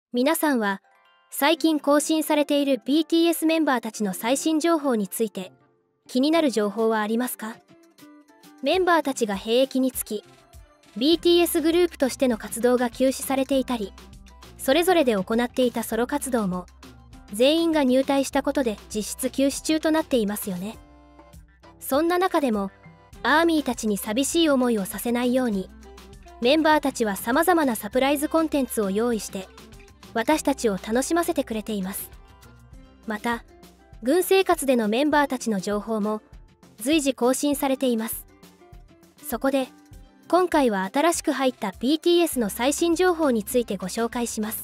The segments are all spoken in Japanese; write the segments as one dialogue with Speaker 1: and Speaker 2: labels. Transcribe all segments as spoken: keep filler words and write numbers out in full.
Speaker 1: 皆さんは最近更新されている ビーティーエス メンバーたちの最新情報について気になる情報はありますか？メンバーたちが兵役につき ビーティーエス グループとしての活動が休止されていたり、それぞれで行っていたソロ活動も全員が入隊したことで実質休止中となっていますよね。そんな中でもアーミーたちに寂しい思いをさせないように、メンバーたちはさまざまなサプライズコンテンツを用意して私たちを楽しませてくれています。また軍生活でのメンバーたちの情報も随時更新されています。そこで今回は新しく入った ビーティーエス の最新情報についてご紹介します。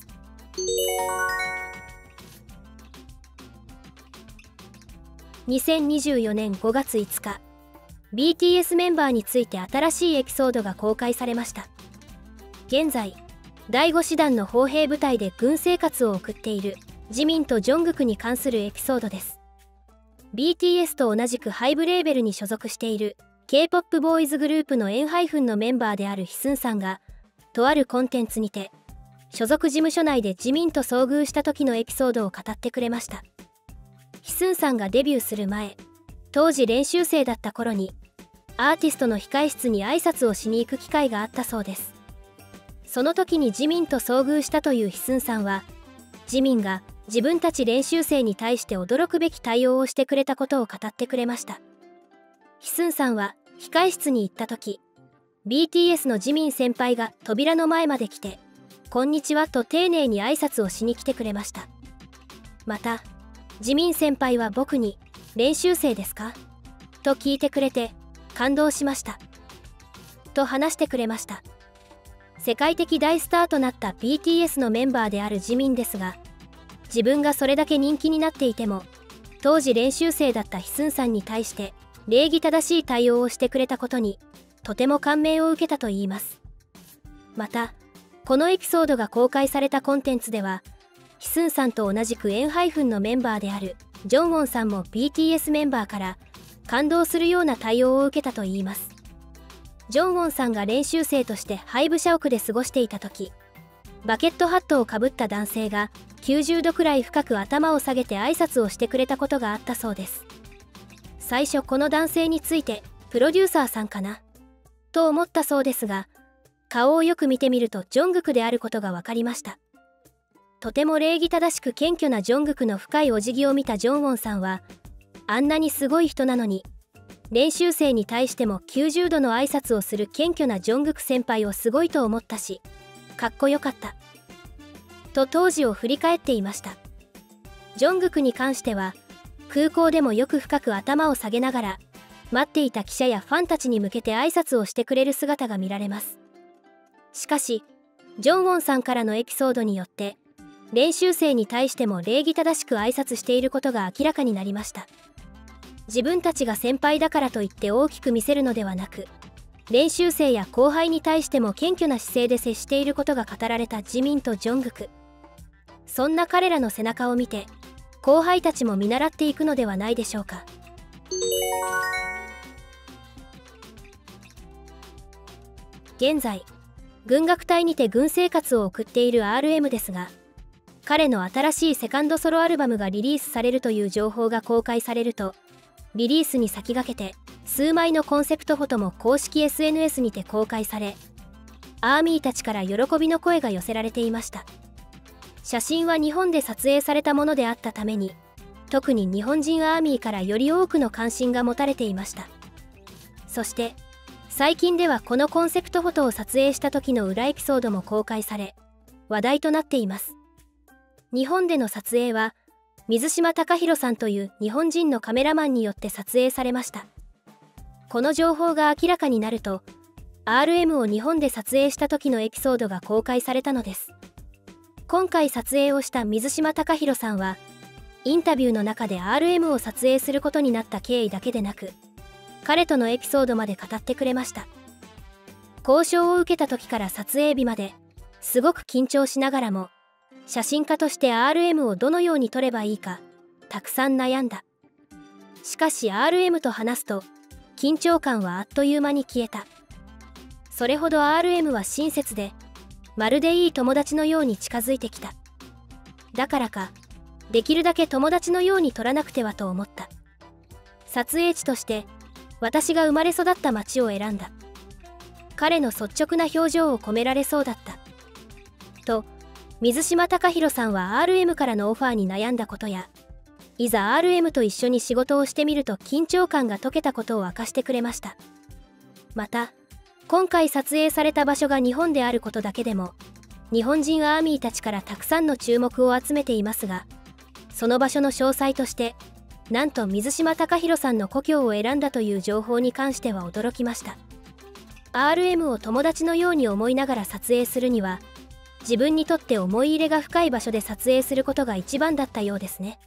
Speaker 1: にせんにじゅうよねんごがついつか、ビーティーエス メンバーについて新しいエピソードが公開されました。現在だいご師団の砲兵部隊で軍生活を送っているジミンとジョングクに関するエピソードです。 ビーティーエス と同じくハイブレーベルに所属している K-ポップ ボーイズグループのエンハイフンのメンバーであるヒスンさんがとあるコンテンツにて所属事務所内でジミンと遭遇した時のエピソードを語ってくれました。ヒスンさんがデビューする前、当時練習生だった頃にアーティストの控室に挨拶をしに行く機会があったそうです。その時にジミンと遭遇したというヒスンさんは、ジミンが自分たち練習生に対して驚くべき対応をしてくれたことを語ってくれました。ヒスンさんは控室に行った時、ビーティーエス のジミン先輩が扉の前まで来て「こんにちは」と丁寧に挨拶をしに来てくれました。またジミン先輩は僕に「練習生ですか?」と聞いてくれて感動しましたと話してくれました。世界的大スターとなった ビーティーエス のメンバーであるジミンですが、自分がそれだけ人気になっていても当時練習生だったヒスンさんに対して礼儀正しい対応をしてくれたことにとても感銘を受けたといいます。またこのエピソードが公開されたコンテンツでは、ヒスンさんと同じくエンハイフンのメンバーであるジョンウォンさんも ビーティーエス メンバーから感動するような対応を受けたといいます。ジョンウォンさんが練習生としてハイブ社屋で過ごしていた時、バケットハットをかぶった男性がきゅうじゅうどくらい深く頭を下げて挨拶をしてくれたことがあったそうです。最初この男性についてプロデューサーさんかなと思ったそうですが、顔をよく見てみるとジョングクであることが分かりました。とても礼儀正しく謙虚なジョングクの深いお辞儀を見たジョンウォンさんは、あんなにすごい人なのに練習生に対してもきゅうじゅうどの挨拶をする謙虚なジョングク先輩をすごいと思ったし、かっこよかったと当時を振り返っていました。ジョングクに関しては空港でもよく深く頭を下げながら待っていた記者やファンたちに向けて挨拶をしてくれる姿が見られます。しかしジョンウォンさんからのエピソードによって練習生に対しても礼儀正しく挨拶していることが明らかになりました。自分たちが先輩だからといって大きく見せるのではなく、練習生や後輩に対しても謙虚な姿勢で接していることが語られたジミンとジョングク。そんな彼らの背中を見て後輩たちも見習っていくのではないでしょうか。現在軍楽隊にて軍生活を送っている アールエム ですが、彼の新しいセカンドソロアルバムがリリースされるという情報が公開されると、リリースに先駆けて数枚のコンセプトフォトも公式 エスエヌエス にて公開され、アーミーたちから喜びの声が寄せられていました。写真は日本で撮影されたものであったために、特に日本人アーミーからより多くの関心が持たれていました。そして最近ではこのコンセプトフォトを撮影した時の裏エピソードも公開され話題となっています。日本での撮影は水島貴弘さんという日本人のカメラマンによって撮影されました。この情報が明らかになると アールエム を日本で撮影した時のエピソードが公開されたのです。今回撮影をした水島貴弘さんはインタビューの中で アールエム を撮影することになった経緯だけでなく、彼とのエピソードまで語ってくれました。交渉を受けた時から撮影日まですごく緊張しながらも、写真家として アールエム をどのように撮ればいいかたくさん悩んだ。しかし アールエム と話すと緊張感はあっという間に消えた。それほど アールエム は親切で、まるでいい友達のように近づいてきただからか、できるだけ友達のように撮らなくてはと思った。撮影地として私が生まれ育った町を選んだ。彼の率直な表情を込められそうだった。と、水島貴弘さんは アールエム からのオファーに悩んだことや、いざ アールエム と一緒に仕事をしてみると緊張感が解けたことを明かしてくれました。また、今回撮影された場所が日本であることだけでも、日本人アーミーたちからたくさんの注目を集めていますが、その場所の詳細として、なんと水島貴弘さんの故郷を選んだという情報に関しては驚きました。アールエム を友達のように思いながら撮影するには、自分にとって思い入れが深い場所で撮影することが一番だったようですね。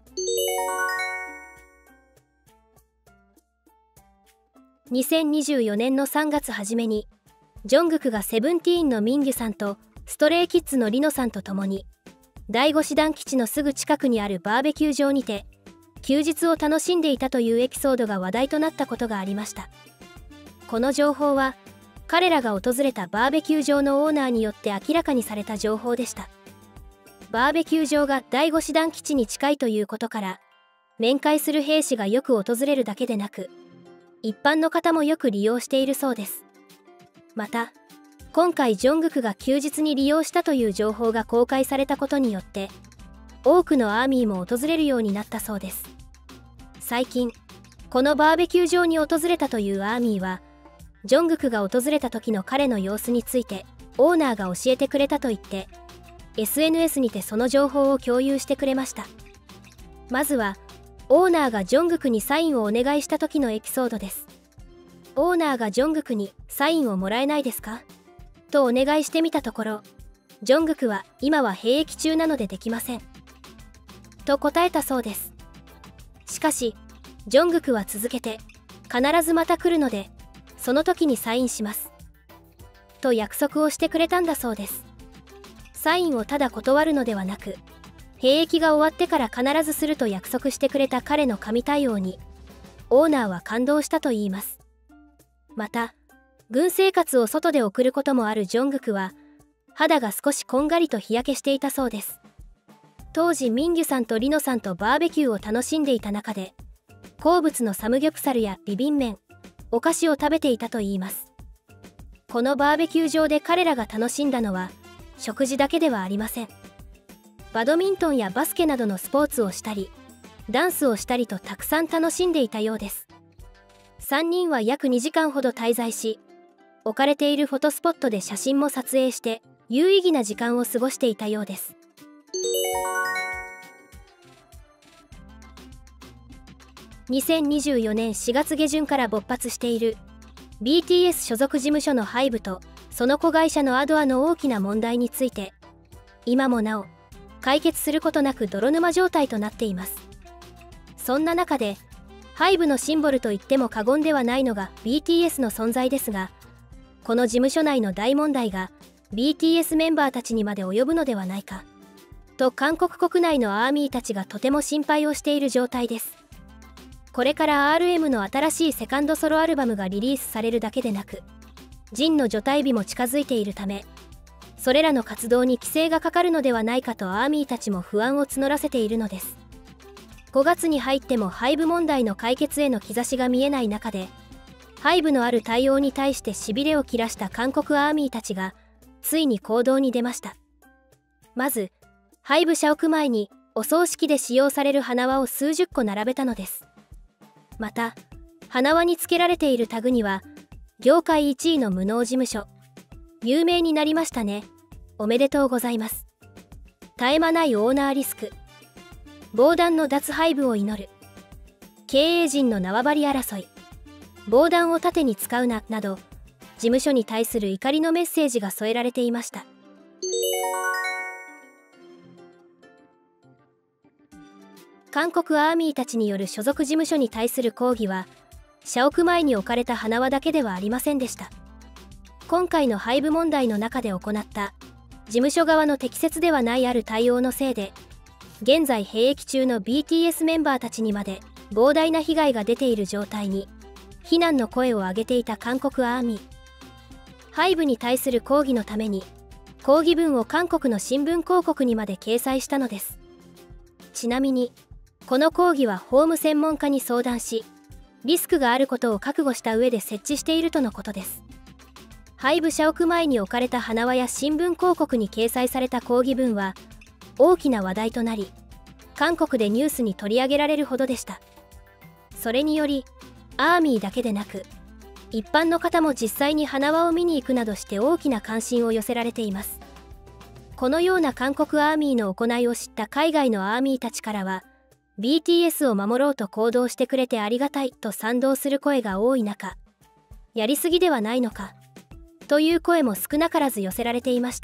Speaker 1: にせんにじゅうよねんのさんがつ初めに、ジョングクがセブンティーンのミンギュさんとストレイキッズのリノさんと共に、第五師団基地のすぐ近くにあるバーベキュー場にて、休日を楽しんでいたというエピソードが話題となったことがありました。この情報は、彼らが訪れたバーベキュー場のオーナーによって明らかにされた情報でした。バーベキュー場が第五師団基地に近いということから、面会する兵士がよく訪れるだけでなく、一般の方もよく利用しているそうです。また、今回ジョングクが休日に利用したという情報が公開されたことによって、多くのアーミーも訪れるようになったそうです。最近、このバーベキュー場に訪れたというアーミーは、ジョングクが訪れた時の彼の様子についてオーナーが教えてくれたと言って エスエヌエス にてその情報を共有してくれました。まずはオーナーがジョングクにサインをお願いした時のエピソードです。オーナーがジョングクにサインをもらえないですかとお願いしてみたところ、ジョングクは今は兵役中なのでできませんと答えたそうです。しかしジョングクは続けて必ずまた来るのでその時にサインしますと約束をしてくれたんだそうです。サインをただ断るのではなく、兵役が終わってから必ずすると約束してくれた彼の神対応にオーナーは感動したといいます。また、軍生活を外で送ることもあるジョングクは肌が少しこんがりと日焼けしていたそうです。当時ミンギュさんとリノさんとバーベキューを楽しんでいた中で、好物のサムギョプサルやビビン麺、お菓子を食べていたといいます。このバーベキュー場で彼らが楽しんだのは食事だけではありません。バドミントンやバスケなどのスポーツをしたり、ダンスをしたりとたくさん楽しんでいたようです。さんにんは約にじかんほど滞在し、置かれているフォトスポットで写真も撮影して有意義な時間を過ごしていたようです。にせんにじゅうよねんしがつげじゅんから勃発している ビーティーエス 所属事務所のハイブとその子会社のアドアの大きな問題について、今もなお解決することなく泥沼状態となっています。そんな中でハイブのシンボルと言っても過言ではないのが ビーティーエス の存在ですが、この事務所内の大問題が ビーティーエス メンバーたちにまで及ぶのではないかと韓国国内のアーミーたちがとても心配をしている状態です。これから アールエム の新しいセカンドソロアルバムがリリースされるだけでなく、ジンの除隊日も近づいているため、それらの活動に規制がかかるのではないかとアーミーたちも不安を募らせているのです。ごがつに入ってもハイブ問題の解決への兆しが見えない中で、ハイブのある対応に対してしびれを切らした韓国アーミーたちがついに行動に出ました。まずハイブ社屋前にお葬式で使用される花輪を数十個並べたのです。また花輪につけられているタグには、業界いちいの無能事務所、有名になりましたね、おめでとうございます、絶え間ないオーナーリスク、防弾の脱ハイブを祈る、経営陣の縄張り争い、防弾を盾に使うななど、事務所に対する怒りのメッセージが添えられていました。韓国アーミーたちによる所属事務所に対する抗議は、社屋前に置かれた花輪だけではありませんでした。今回のハイブ問題の中で行った事務所側の適切ではないある対応のせいで、現在兵役中の ビーティーエス メンバーたちにまで膨大な被害が出ている状態に、非難の声を上げていた韓国アーミー。ハイブに対する抗議のために抗議文を韓国の新聞広告にまで掲載したのです。ちなみにこの抗議は法務専門家に相談し、リスクがあることを覚悟した上で設置しているとのことです。ハイブ社屋前に置かれた花輪や新聞広告に掲載された抗議文は大きな話題となり、韓国でニュースに取り上げられるほどでした。それによりアーミーだけでなく一般の方も実際に花輪を見に行くなどして大きな関心を寄せられています。このような韓国アーミーの行いを知った海外のアーミーたちからは、 ビーティーエス を守ろうと行動してくれてありがたいと賛同する声が多い中、やりすぎではないのかという声も少なからず寄せられていました。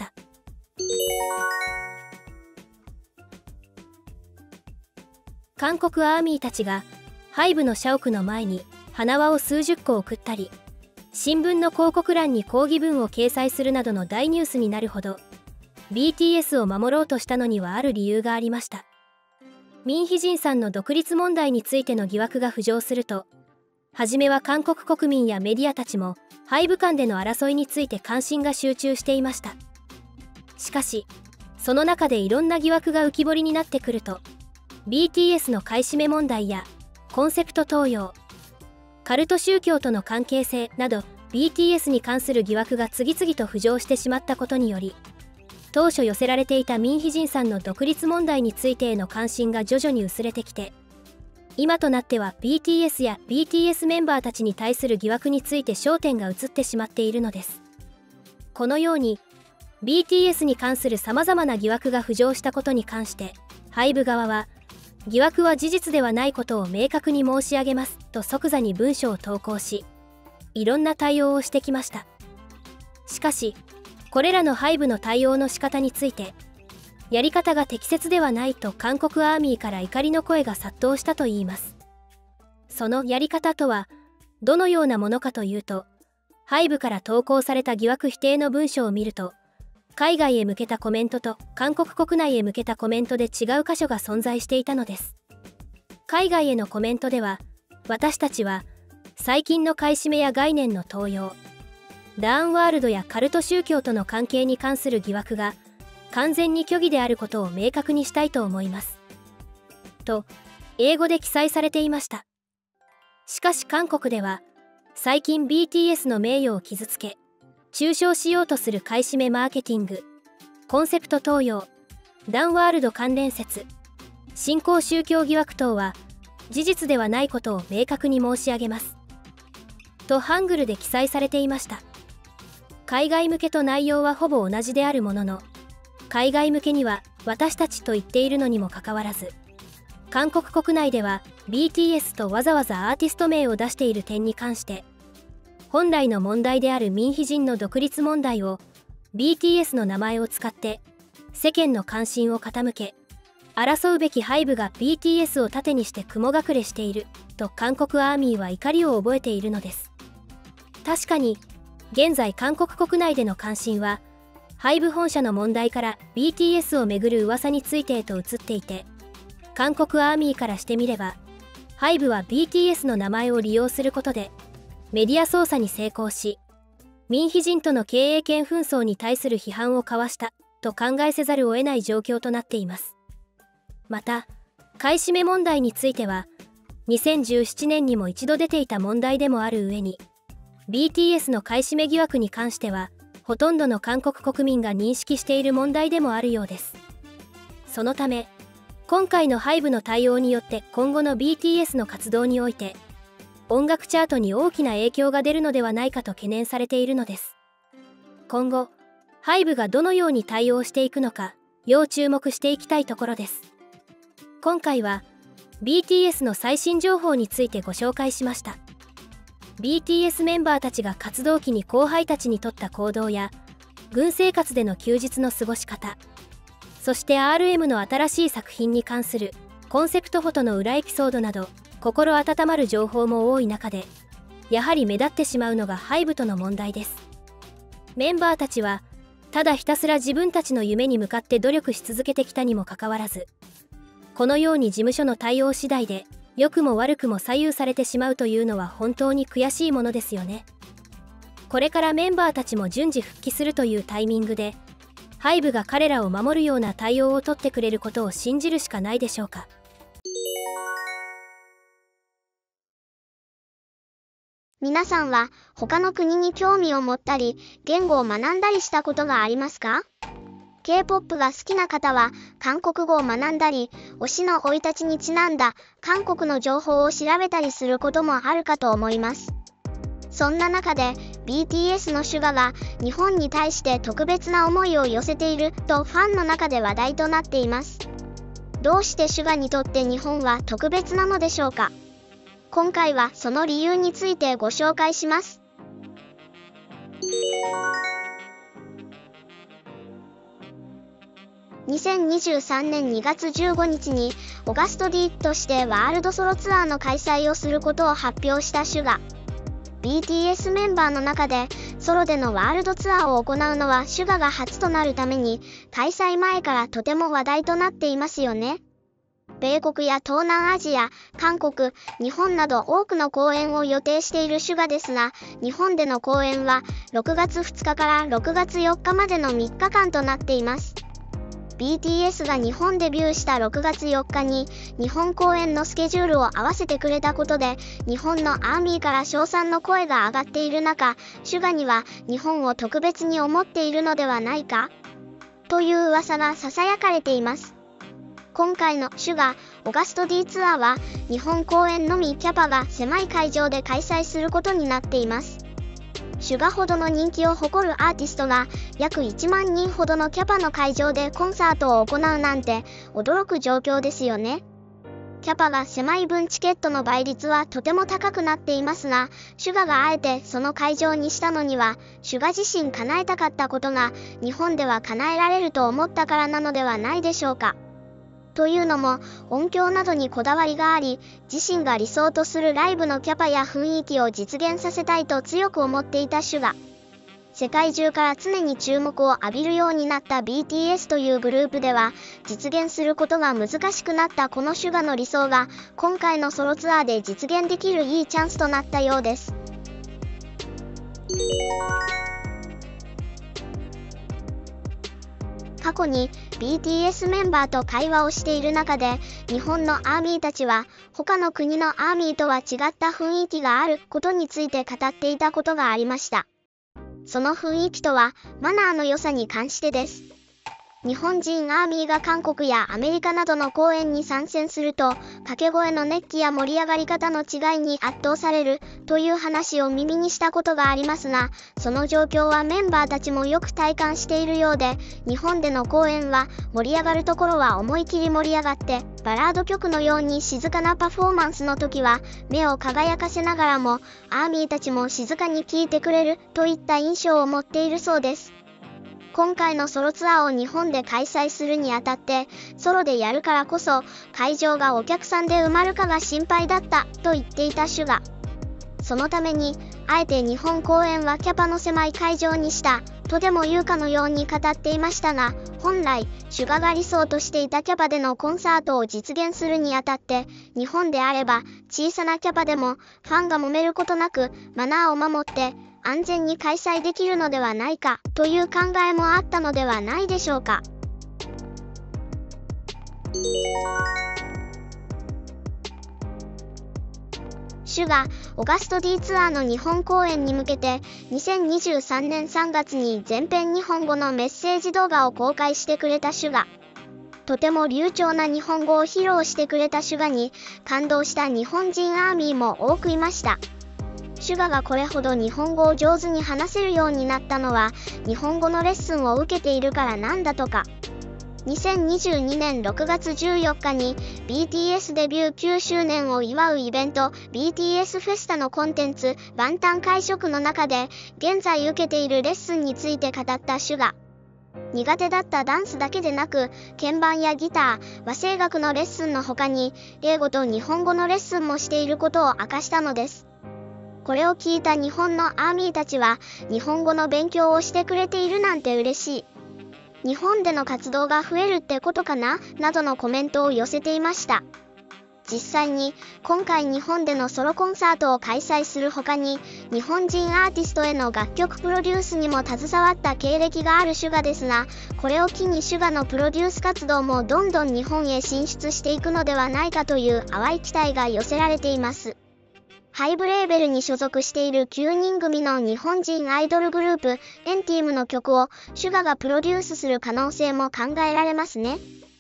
Speaker 1: 韓国アーミーたちがハイブの社屋の前に花輪を数十個送ったり、新聞の広告欄に抗議文を掲載するなどの大ニュースになるほど ビーティーエス を守ろうとしたのにはある理由がありました。ミン・ヒジンさんの独立問題についての疑惑が浮上すると、初めは韓国国民やメディアたちもハイブ間での争いについて関心が集中していました。しかしその中でいろんな疑惑が浮き彫りになってくると、 ビーティーエス の買い占め問題やコンセプト盗用、カルト宗教との関係性など ビーティーエス に関する疑惑が次々と浮上してしまったことにより、当初寄せられていたミン・ヒジンさんの独立問題についてへの関心が徐々に薄れてきて、今となっては ビーティーエス や ビーティーエス メンバーたちに対する疑惑について焦点が移ってしまっているのです。このように ビーティーエス に関するさまざまな疑惑が浮上したことに関して、ハイブ側は疑惑は事実ではないことを明確に申し上げますと即座に文書を投稿し、いろんな対応をしてきました。しかしこれらのハイブの対応の仕方について、やり方が適切ではないと韓国アーミーから怒りの声が殺到したといいます。そのやり方とはどのようなものかというと、ハイブから投稿された疑惑否定の文書を見ると、海外へ向けたコメントと韓国国内へ向けたコメントで違う箇所が存在していたのです。海外へのコメントでは、私たちは最近の買い占めや概念の盗用、ダーンワールドやカルト宗教との関係に関する疑惑が完全に虚偽であることを明確にしたいと思いますと英語で記載されていました。しかし韓国では最近 ビーティーエス の名誉を傷つけ中傷しようとする買い占めマーケティング、コンセプト盗用、ダンワールド関連説、新興宗教疑惑等は事実ではないことを明確に申し上げますとハングルで記載されていました。海外向けと内容はほぼ同じであるものの、海外向けには私たちと言っているのにもかかわらず、韓国国内では ビーティーエス とわざわざアーティスト名を出している点に関して、本来の問題であるミン・ヒジンの独立問題を ビーティーエス の名前を使って世間の関心を傾け、争うべきハイブが ビーティーエス を盾にして雲隠れしていると韓国アーミーは怒りを覚えているのです。確かに現在韓国国内での関心はハイブ本社の問題から ビーティーエス をめぐる噂についてへと移っていて、韓国アーミーからしてみればハイブは ビーティーエス の名前を利用することでメディア操作に成功し、ミン・ヒジンとの経営権紛争に対する批判をかわしたと考えせざるを得ない状況となっています。また買い占め問題についてはにせんじゅうななねんにも一度出ていた問題でもある上に、 ビーティーエス の買い占め疑惑に関してはほとんどの韓国国民が認識している問題でもあるようです。そのため今回のハイブの対応によって今後の ビーティーエス の活動において音楽チャートに大きな影響が出るのではないかと懸念されているのです。今後ハイブがどのように対応していくのか要注目していきたいところです。今回は ビーティーエス の最新情報についてご紹介しました。 ビーティーエス メンバーたちが活動期に後輩たちにとった行動や軍生活での休日の過ごし方、そして アールエム の新しい作品に関するコンセプトフォトの裏エピソードなど心温まる情報も多い中で、やはり目立ってしまうのがハイブとの問題です。メンバーたちはただひたすら自分たちの夢に向かって努力し続けてきたにもかかわらず、このように事務所の対応次第で良くも悪くも左右されてしまうというのは本当に悔しいものですよね。これからメンバーたちも順次復帰するというタイミングでハイブが彼らを守るような対応を取ってくれることを信じるしかないでしょうか。
Speaker 2: 皆さんは他の国に興味を持ったり、言語を学んだりしたことがありますか？ ケーポップ が好きな方は韓国語を学んだり、推しの生い立ちにちなんだ韓国の情報を調べたりすることもあるかと思います。そんな中で ビーティーエス のSUGAが日本に対して特別な思いを寄せているとファンの中で話題となっています。どうしてSUGAにとって日本は特別なのでしょうか？今回はその理由についてご紹介します。にせんにじゅうさんねんにがつじゅうごにちにオガスト D としてワールドソロツアーの開催をすることを発表したSUGA。ビーティーエス メンバーの中でソロでのワールドツアーを行うのはSUGAが初となるために、開催前からとても話題となっていますよね。米国や東南アジア、韓国、日本など多くの公演を予定しているSUGAですが、日本での公演はろくがつふつかからろくがつよっかまでのみっかかんとなっています。ビーティーエス が日本デビューしたろくがつよっかに日本公演のスケジュールを合わせてくれたことで、日本のアーミーから称賛の声が上がっている中、SUGAには日本を特別に思っているのではないかという噂がささやかれています。今回のSUGAオガスト D ツアーは日本公演のみキャパが狭い会場で開催することになっています。SUGAほどの人気を誇るアーティストが約いちまんにんほどのキャパの会場でコンサートを行うなんて驚く状況ですよね。キャパが狭い分チケットの倍率はとても高くなっていますが、SUGAがあえてその会場にしたのにはSUGA自身叶えたかったことが日本では叶えられると思ったからなのではないでしょうか。というのも音響などにこだわりがあり、自身が理想とするライブのキャパや雰囲気を実現させたいと強く思っていたSUGA。世界中から常に注目を浴びるようになった ビーティーエス というグループでは実現することが難しくなったこのSUGAの理想が今回のソロツアーで実現できるいいチャンスとなったようです。過去に ビーティーエス メンバーと会話をしている中で、日本のアーミーたちは他の国のアーミーとは違った雰囲気があることについて語っていたことがありました。その雰囲気とはマナーの良さに関してです。日本人アーミーが韓国やアメリカなどの公演に参戦すると、掛け声の熱気や盛り上がり方の違いに圧倒されるという話を耳にしたことがありますが、その状況はメンバーたちもよく体感しているようで、日本での公演は盛り上がるところは思い切り盛り上がって、バラード曲のように静かなパフォーマンスの時は目を輝かせながらもアーミーたちも静かに聴いてくれるといった印象を持っているそうです。今回のソロツアーを日本で開催するにあたって、ソロでやるからこそ会場がお客さんで埋まるかが心配だったと言っていたSUGA。そのためにあえて日本公演はキャパの狭い会場にしたとでも言うかのように語っていましたが、本来SUGAが理想としていたキャパでのコンサートを実現するにあたって、日本であれば小さなキャパでもファンが揉めることなくマナーを守って安全に開催できるのではないかという考えもあったのではないでしょうか。SUGAオガスト D ツアーの日本公演に向けてにせんにじゅうさんねんさんがつに全編日本語のメッセージ動画を公開してくれたSUGA。とても流暢な日本語を披露してくれたSUGAに感動した日本人アーミーも多くいました。SUGAがこれほど日本語を上手に話せるようになったのは日本語のレッスンを受けているからなんだとか。にせんにじゅうにねんろくがつじゅうよっかに ビーティーエス デビューきゅうしゅうねんを祝うイベント ビーティーエス フェスタのコンテンツランタン会食の中で現在受けているレッスンについて語ったSUGA。苦手だったダンスだけでなく鍵盤やギター、和声楽のレッスンの他に英語と日本語のレッスンもしていることを明かしたのです。これを聞いた日本のアーミーたちは日本語の勉強をしてくれているなんて嬉しい。日本での活動が増えるってことかななどのコメントを寄せていました。 実際に今回日本でのソロコンサートを開催する他に、日本人アーティストへの楽曲プロデュースにも携わった経歴があるSUGAですが、これを機にSUGAのプロデュース活動もどんどん日本へ進出していくのではないかという淡い期待が寄せられています。ハイブレーベルに所属しているきゅうにん組の日本人アイドルグループ、エンティームの曲をSUGAがプロデュースする可能性も考えられますね。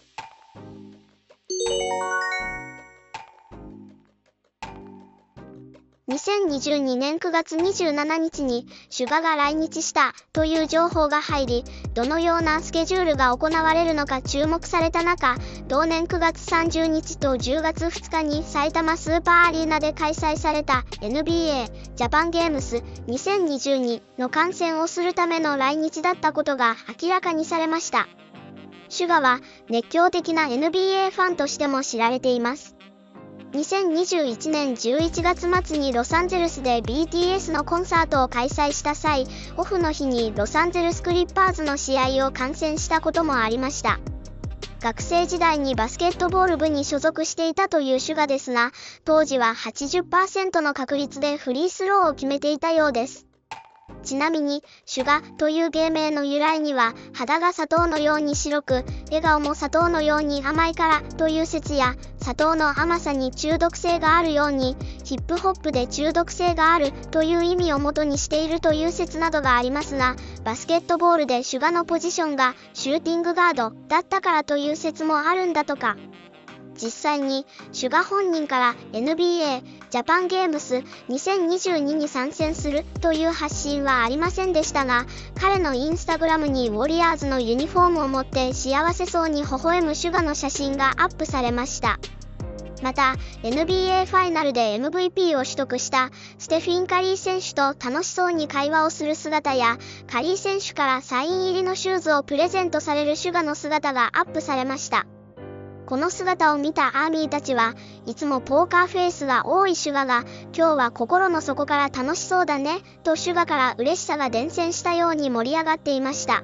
Speaker 2: にせんにじゅうにねんくがつにじゅうしちにちにSUGAが来日したという情報が入り、どのようなスケジュールが行われるのか注目された中、同年くがつさんじゅうにちとじゅうがつふつかに埼玉スーパーアリーナで開催された エヌビーエー ジャパンゲームスにせんにじゅうにの観戦をするための来日だったことが明らかにされました。SUGAは熱狂的な エヌビーエー ファンとしても知られています。にせんにじゅういちねんじゅういちがつまつにロサンゼルスで ビーティーエス のコンサートを開催した際、オフの日にロサンゼルスクリッパーズの試合を観戦したこともありました。学生時代にバスケットボール部に所属していたというSUGAですが、当時は はちじゅっパーセント の確率でフリースローを決めていたようです。ちなみにSUGAという芸名の由来には、肌が砂糖のように白く、笑顔も砂糖のように甘いからという説や、砂糖の甘さに中毒性があるように、ヒップホップで中毒性があるという意味を元にしているという説などがありますが、バスケットボールでSUGAのポジションがシューティングガードだったからという説もあるんだとか。実際にSUGA本人から エヌビーエー ジャパンゲームスにせんにじゅうにに参戦するという発信はありませんでしたが、彼のインスタグラムにウォリアーズのユニフォームを持って幸せそうに微笑むSUGAの写真がアップされました。また エヌビーエー ファイナルで エムブイピー を取得したステフィン・カリー選手と楽しそうに会話をする姿や、カリー選手からサイン入りのシューズをプレゼントされるSUGAの姿がアップされました。この姿を見たアーミーたちはいつもポーカーフェイスが多いSUGAが、今日は心の底から楽しそうだねとSUGAから嬉しさが伝染したように盛り上がっていました。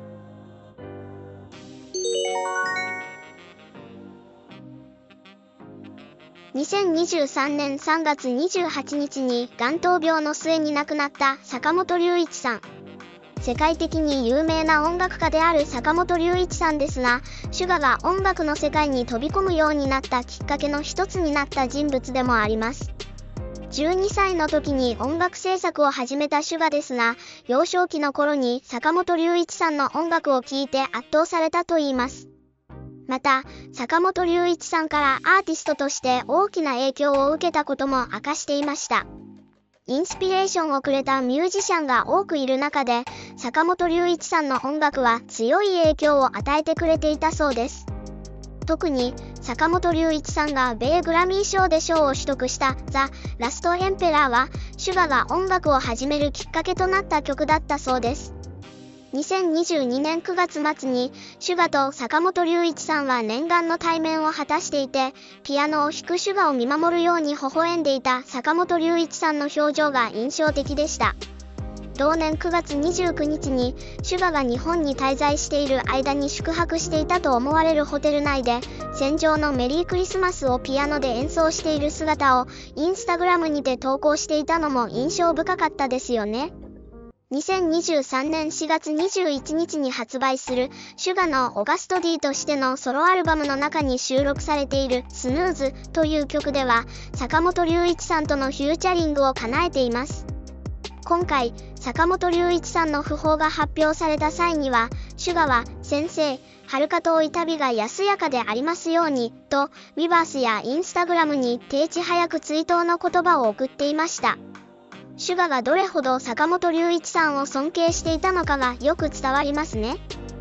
Speaker 2: にせんにじゅうさんねんさんがつにじゅうはちにちに眼頭病の末に亡くなった坂本龍一さん。世界的に有名な音楽家である坂本龍一さんですが、SUGAが音楽の世界に飛び込むようになったきっかけの一つになった人物でもあります。じゅうにさいの時に音楽制作を始めたSUGAですが、幼少期の頃に坂本龍一さんの音楽を聴いて圧倒されたといいます。また、坂本龍一さんからアーティストとして大きな影響を受けたことも明かしていました。インスピレーションをくれたミュージシャンが多くいる中で、坂本龍一さんの音楽は強い影響を与えてくれていたそうです。特に坂本龍一さんが米グラミー賞で賞を取得したザ・ラストエンペラーはSUGAが音楽を始めるきっかけとなった曲だったそうです。にせんにじゅうにねんくがつまつにSUGAと坂本龍一さんは念願の対面を果たしていて、ピアノを弾くSUGAを見守るように微笑んでいた坂本龍一さんの表情が印象的でした。同年くがつにじゅうくにちにSUGAが日本に滞在している間に宿泊していたと思われるホテル内で戦場のメリークリスマスをピアノで演奏している姿をインスタグラムにて投稿していたのも印象深かったですよね。にせんにじゅうさんねんしがつにじゅういちにちに発売するSUGAのオガスト D としてのソロアルバムの中に収録されているスヌーズという曲では坂本龍一さんとのフューチャリングを叶えています。今回坂本龍一さんの訃報が発表された際にはSUGAは先生遥か遠い旅が安やかでありますようにとウィバースやインスタグラムに定期早く追悼の言葉を送っていました。SUGAがどれほど坂本龍一さんを尊敬していたのかがよく伝わりますね。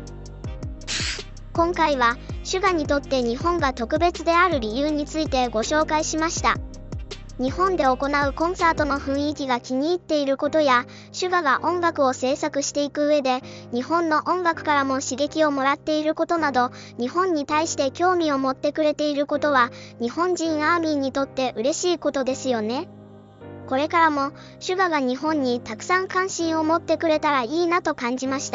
Speaker 2: 今回はSUGAにとって日本が特別である理由についてご紹介しました。日本で行うコンサートの雰囲気が気に入っていることやSUGAが音楽を制作していく上で日本の音楽からも刺激をもらっていることなど、日本に対して興味を持ってくれていることは日本人アーミーにとって嬉しいことですよね。これからもSUGAが日本にたくさん関心を持ってくれたらいいなと感じました。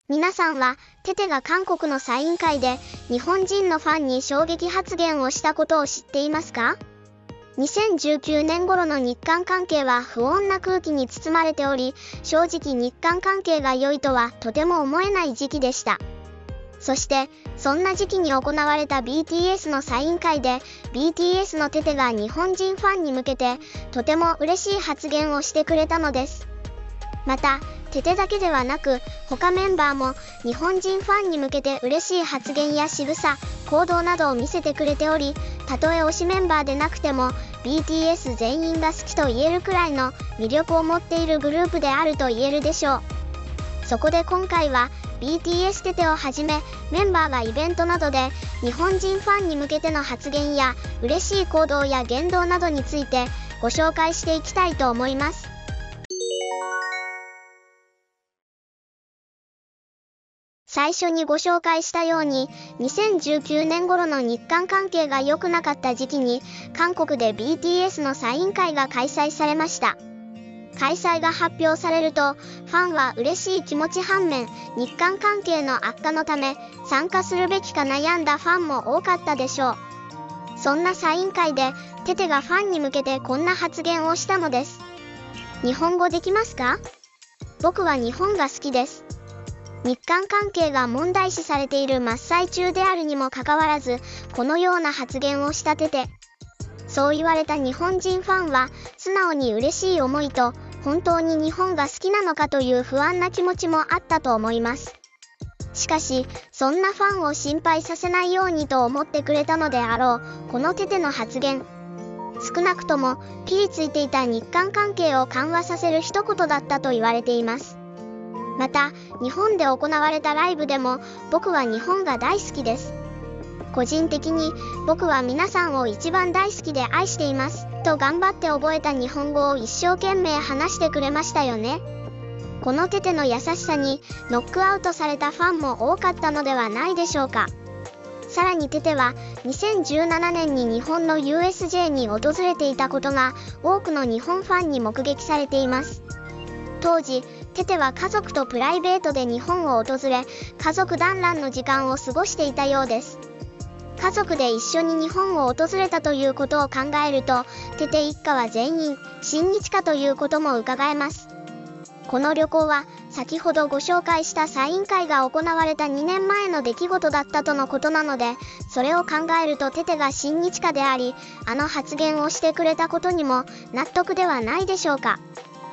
Speaker 2: 皆さんはテテが韓国のサイン会で日本人のファンに衝撃発言をしたことを知っていますか？にせんじゅうきゅうねん頃の日韓関係は不穏な空気に包まれており、正直日韓関係が良いとはとても思えない時期でした。そしてそんな時期に行われた ビーティーエス のサイン会で ビーティーエス のテテが日本人ファンに向けてとても嬉しい発言をしてくれたのです。またテテだけではなく他メンバーも日本人ファンに向けて嬉しい発言や仕草、行動などを見せてくれており、たとえ推しメンバーでなくても ビーティーエス 全員が好きと言えるくらいの魅力を持っているグループであると言えるでしょう。そこで今回は ビーティーエス テテをはじめメンバーがイベントなどで日本人ファンに向けての発言や嬉しい行動や言動などについてご紹介していきたいと思います。最初にご紹介したようににせんじゅうきゅうねん頃の日韓関係が良くなかった時期に韓国で ビーティーエス のサイン会が開催されました。開催が発表されるとファンは嬉しい気持ち反面、日韓関係の悪化のため参加するべきか悩んだファンも多かったでしょう。そんなサイン会でテテがファンに向けてこんな発言をしたのです。日本語できますか？僕は日本が好きです。日韓関係が問題視されている真っ最中であるにもかかわらずこのような発言をしたテテ。そう言われた日本人ファンは素直に嬉しい思いと本当に日本が好きなのかという不安な気持ちもあったと思います。しかしそんなファンを心配させないようにと思ってくれたのであろうこのテテの発言。少なくともピリついていた日韓関係を緩和させる一言だったと言われています。また日本で行われたライブでも僕は日本が大好きです。個人的に僕は皆さんを一番大好きで愛していますと頑張って覚えた日本語を一生懸命話してくれましたよね。このテテの優しさにノックアウトされたファンも多かったのではないでしょうか。さらにテテはにせんじゅうななねんに日本の ユーエスジェー に訪れていたことが多くの日本ファンに目撃されています。当時テテは家族とプライベートで日本を訪れ家族団らんの時間を過ごしていたようです。家族で一緒に日本を訪れたということを考えるとテテ一家は全員親日家ということも伺えます。この旅行は先ほどご紹介したサイン会が行われたにねんまえの出来事だったとのことなので、それを考えるとテテが親日家でありあの発言をしてくれたことにも納得ではないでしょうか。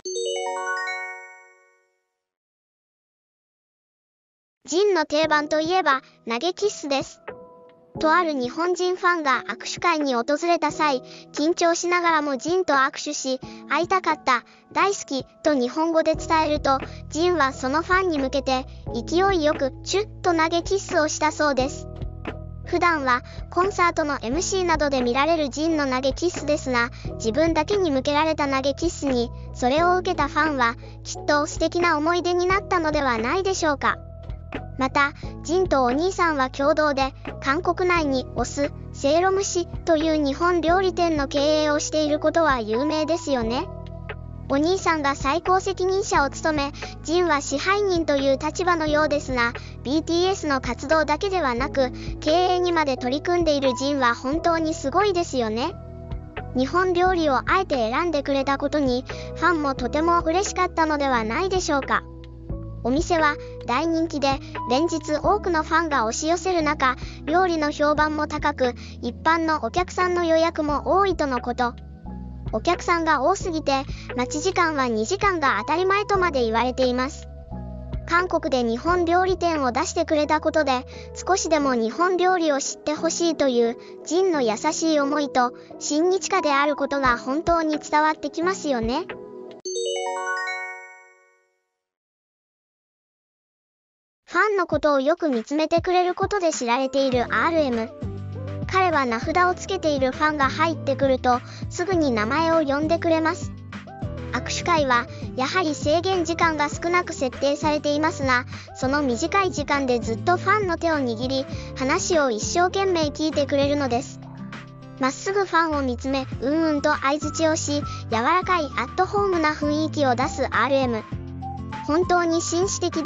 Speaker 2: ジンの定番といえば投げキッスです。とある日本人ファンが握手会に訪れた際、緊張しながらもジンと握手し、会いたかった、大好きと日本語で伝えると、ジンはそのファンに向けて勢いよくチュッと投げキッスをしたそうです。普段はコンサートの エムシー などで見られるジンの投げキッスですが、自分だけに向けられた投げキッスに、それを受けたファンはきっと素敵な思い出になったのではないでしょうか。またジンとお兄さんは共同で韓国内にオスせいろ蒸しという日本料理店の経営をしていることは有名ですよね。お兄さんが最高責任者を務め、ジンは支配人という立場のようですが、 ビーティーエス の活動だけではなく経営にまで取り組んでいるジンは本当にすごいですよね。日本料理をあえて選んでくれたことにファンもとても嬉しかったのではないでしょうか。お店は大人気で連日多くのファンが押し寄せる中、料理の評判も高く一般のお客さんの予約も多いとのこと。お客さんが多すぎて待ち時間はにじかんが当たり前とまで言われています。韓国で日本料理店を出してくれたことで少しでも日本料理を知ってほしいというジンの優しい思いと親日家であることが本当に伝わってきますよね。ファンのことをよく見つめてくれることで知られている アールエム。彼は名札をつけているファンが入ってくるとすぐに名前を呼んでくれます。握手会はやはり制限時間が少なく設定されていますが、その短い時間でずっとファンの手を握り、話を一生懸命聞いてくれるのです。まっすぐファンを見つめ、うんうんと相槌をし、柔らかいアットホームな雰囲気を出す アールエム。本当に紳士的で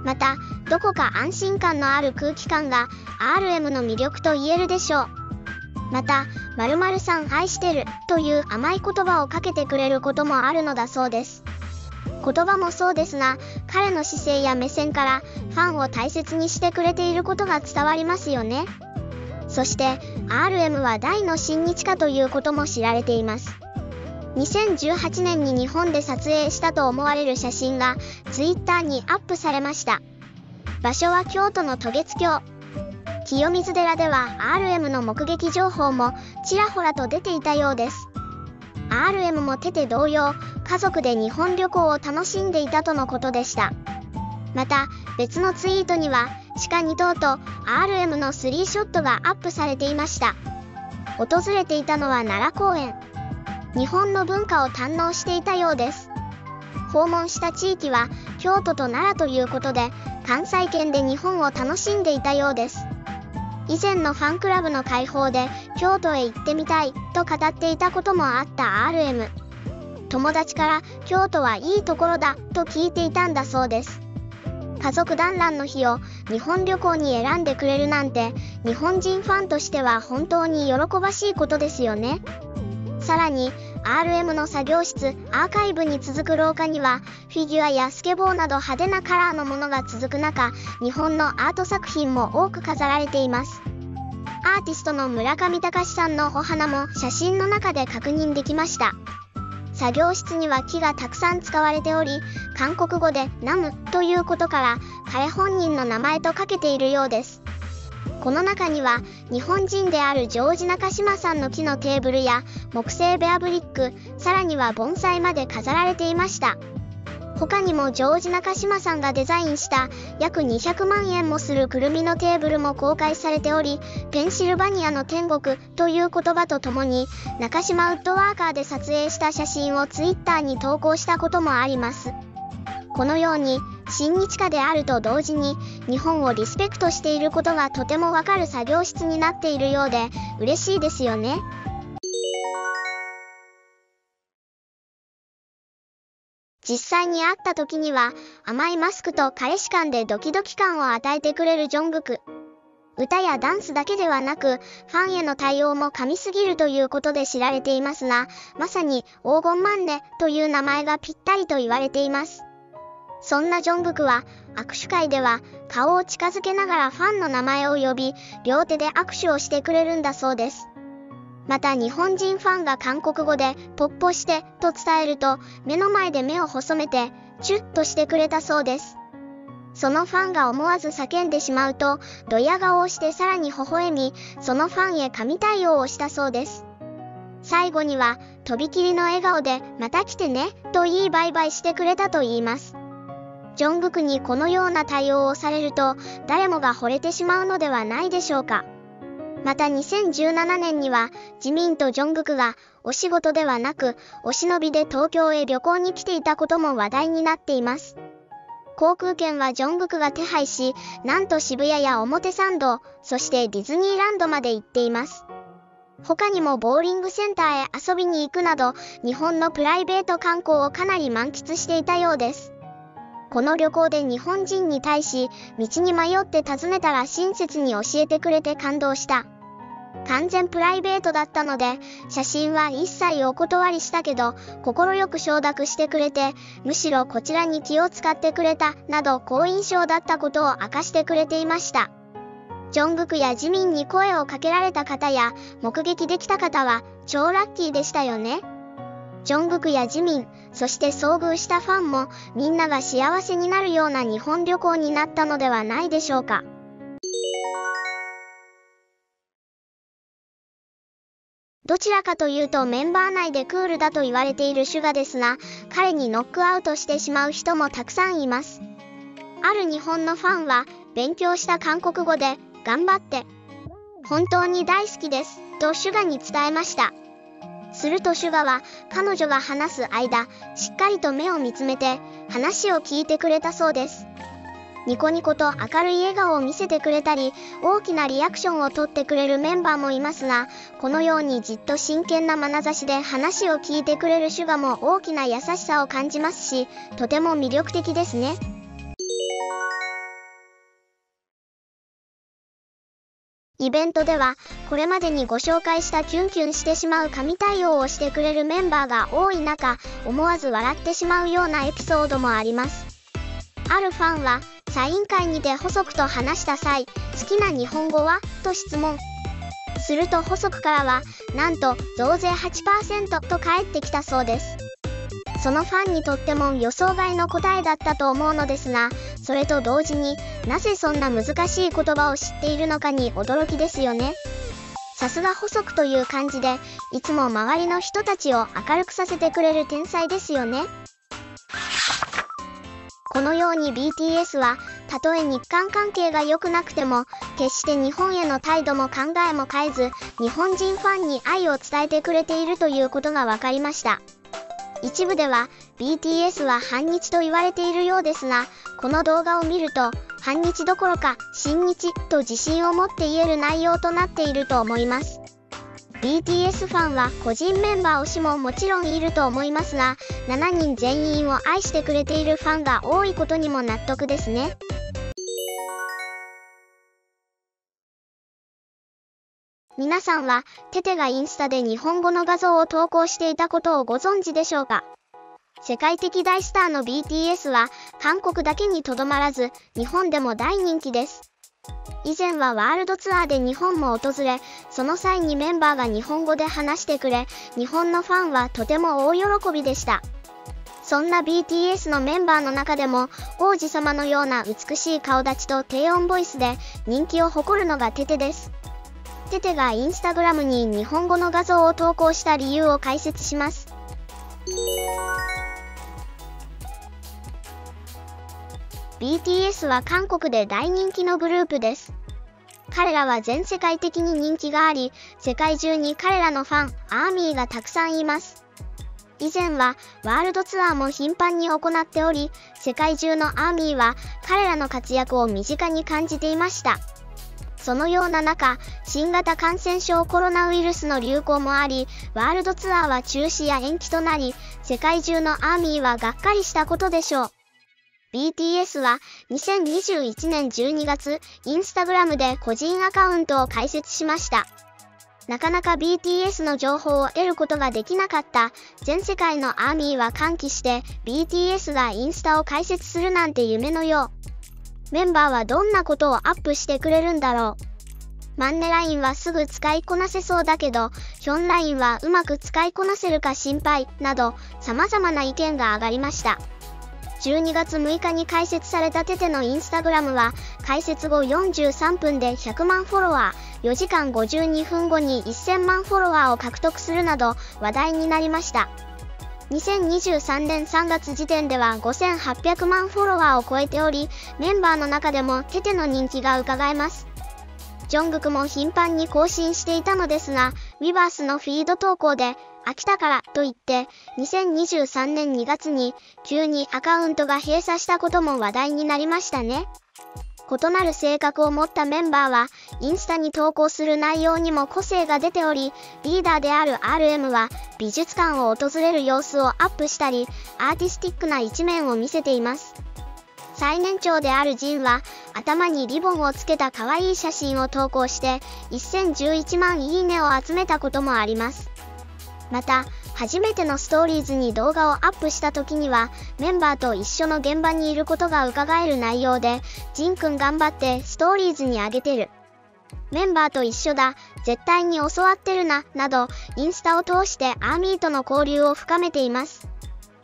Speaker 2: また、どこか安心感のある空気感が アールエム の魅力と言えるでしょう。また、〇〇さん愛してるという甘い言葉をかけてくれることもあるのだそうです。言葉もそうですが、彼の姿勢や目線からファンを大切にしてくれていることが伝わりますよね。そして アールエム は大の親日家ということも知られています。にせんじゅうはちねんに日本で撮影したと思われる写真がツイッターにアップされました。場所は京都の渡月橋。清水寺では アールエム の目撃情報もちらほらと出ていたようです。アールエム もテテ同様、家族で日本旅行を楽しんでいたとのことでした。また、別のツイートには、鹿に頭と アールエム のスリーショットがアップされていました。訪れていたのは奈良公園。日本の文化を堪能していたようです。訪問した地域は京都と奈良ということで、関西圏で日本を楽しんでいたようです。以前のファンクラブの開放で京都へ行ってみたいと語っていたこともあった アールエム。友達から京都はいいところだと聞いていたんだそうです。家族団らんの日を日本旅行に選んでくれるなんて、日本人ファンとしては本当に喜ばしいことですよね。さらに アールエム の作業室アーカイブに続く廊下にはフィギュアやスケボーなど派手なカラーのものが続く中、日本のアート作品も多く飾られています。アーティストの村上隆さんのお花も写真の中で確認できました。作業室には木がたくさん使われており、韓国語でナムということから彼本人の名前とかけているようです。この中には日本人であるジョージ中島さんの木のテーブルや木製ベアブリック、さらには盆栽まで飾られていました。他にもジョージ中島さんがデザインした約にひゃくまんえんもするくるみのテーブルも公開されており、ペンシルバニアの天国という言葉とともに中島ウッドワーカーで撮影した写真をツイッターに投稿したこともあります。このように親日家であると同時に日本をリスペクトしていることがとてもわかる作業室になっているようで嬉しいですよね。実際に会った時には甘いマスクと彼氏感でドキドキ感を与えてくれるジョングク。歌やダンスだけではなくファンへの対応も神すぎるということで知られていますが、まさに黄金マンネという名前がぴったりと言われています。そんなジョングクは握手会では顔を近づけながらファンの名前を呼び、両手で握手をしてくれるんだそうです。また日本人ファンが韓国語でポッポしてと伝えると目の前で目を細めてチュッとしてくれたそうです。そのファンが思わず叫んでしまうとドヤ顔をしてさらに微笑み、そのファンへ神対応をしたそうです。最後にはとびきりの笑顔でまた来てねと言いバイバイしてくれたと言います。ジョングクにこのような対応をされると誰もが惚れてしまうのではないでしょうか。またにせんじゅうななねんにはジミンとジョングクがお仕事ではなくお忍びで東京へ旅行に来ていたことも話題になっています。航空券はジョングクが手配し、なんと渋谷や表参道、そしてディズニーランドまで行っています。他にもボーリングセンターへ遊びに行くなど日本のプライベート観光をかなり満喫していたようです。この旅行で日本人に対し道に迷って尋ねたら親切に教えてくれて感動した。完全プライベートだったので写真は一切お断りしたけど快く承諾してくれて、むしろこちらに気を使ってくれたなど好印象だったことを明かしてくれていました。ジョングクやジミンに声をかけられた方や目撃できた方は超ラッキーでしたよね。ジョングクやジミン、そして遭遇したファンもみんなが幸せになるような日本旅行になったのではないでしょうか。どちらかというとメンバー内でクールだと言われているシュガですが、彼にノックアウトしてしまう人もたくさんいます。ある日本のファンは勉強した韓国語で頑張って本当に大好きですとシュガに伝えました。するとシュガは彼女が話す間しっかりと目を見つめて話を聞いてくれたそうです。ニコニコと明るい笑顔を見せてくれたり大きなリアクションをとってくれるメンバーもいますが、このようにじっと真剣な眼差しで話を聞いてくれるシュガも大きな優しさを感じますし、とても魅力的ですね。 イベントではこれまでにご紹介したキュンキュンしてしまう神対応をしてくれるメンバーが多い中、思わず笑ってしまうようなエピソードもあります。あるファンはサイン会にて細くと話した際、好きな日本語はと質問。すると細くからはなんと増税 はちパーセント と返ってきたそうです。そのファンにとっても予想外の答えだったと思うのですが、それと同時になぜそんな難しい言葉を知っているのかに驚きですよね。さすが細くという感じで、いつも周りの人たちを明るくさせてくれる天才ですよね。このように ビーティーエス はたとえ日韓関係が良くなくても決して日本への態度も考えも変えず、日本人ファンに愛を伝えてくれているということが分かりました。一部では ビーティーエス は反日と言われているようですが、この動画を見ると反日どころか親日と自信を持って言える内容となっていると思います。ビーティーエス ファンは個人メンバー推しももちろんいると思いますが、しちにん全員を愛してくれているファンが多いことにも納得ですね。皆さんはテテがインスタで日本語の画像を投稿していたことをご存知でしょうか。世界的大スターの ビーティーエス は韓国だけにとどまらず日本でも大人気です。以前はワールドツアーで日本も訪れ、その際にメンバーが日本語で話してくれ、日本のファンはとても大喜びでした。そんな ビーティーエス のメンバーの中でも王子様のような美しい顔立ちと低音ボイスで人気を誇るのがテテです。テテがインスタグラムに日本語の画像を投稿した理由を解説します。ビーティーエス は韓国で大人気のグループです。彼らは全世界的に人気があり、世界中に彼らのファン、アーミーがたくさんいます。以前はワールドツアーも頻繁に行っており、世界中のアーミーは彼らの活躍を身近に感じていました。そのような中、新型感染症コロナウイルスの流行もあり、ワールドツアーは中止や延期となり、世界中のアーミーはがっかりしたことでしょう。ビーティーエス はにせんにじゅういちねんじゅうにがつ、インスタグラムで個人アカウントを開設しました。なかなか ビーティーエス の情報を得ることができなかった全世界のアーミーは歓喜して ビーティーエス がインスタを開設するなんて夢のよう。メンバーはどんなことをアップしてくれるんだろう。マンネラインはすぐ使いこなせそうだけど、ヒョンラインはうまく使いこなせるか心配など様々な意見が上がりました。じゅうにがつむいかに開設されたテテのインスタグラムは開設後よんじゅうさんぷんでひゃくまんフォロワー、よじかんごじゅうにふんごにせんまんフォロワーを獲得するなど話題になりました。にせんにじゅうさんねんさんがつ時点ではごせんはっぴゃくまんフォロワーを超えており、メンバーの中でもテテの人気が伺えます。ジョングクも頻繁に更新していたのですが、ウィバースのフィード投稿で飽きたからと言ってにせんにじゅうさんねんにがつに急にアカウントが閉鎖したことも話題になりましたね。異なる性格を持ったメンバーはインスタに投稿する内容にも個性が出ており、リーダーである アールエム は美術館を訪れる様子をアップしたり、アーティスティックな一面を見せています。最年長であるジンは頭にリボンをつけた可愛い写真を投稿してせんじゅういちまんいいねを集めたこともあります。また、初めてのストーリーズに動画をアップした時にはメンバーと一緒の現場にいることが伺える内容で、ジンくん頑張ってストーリーズに上げてる、メンバーと一緒だ、絶対に教わってるな、などインスタを通してアーミーとの交流を深めています。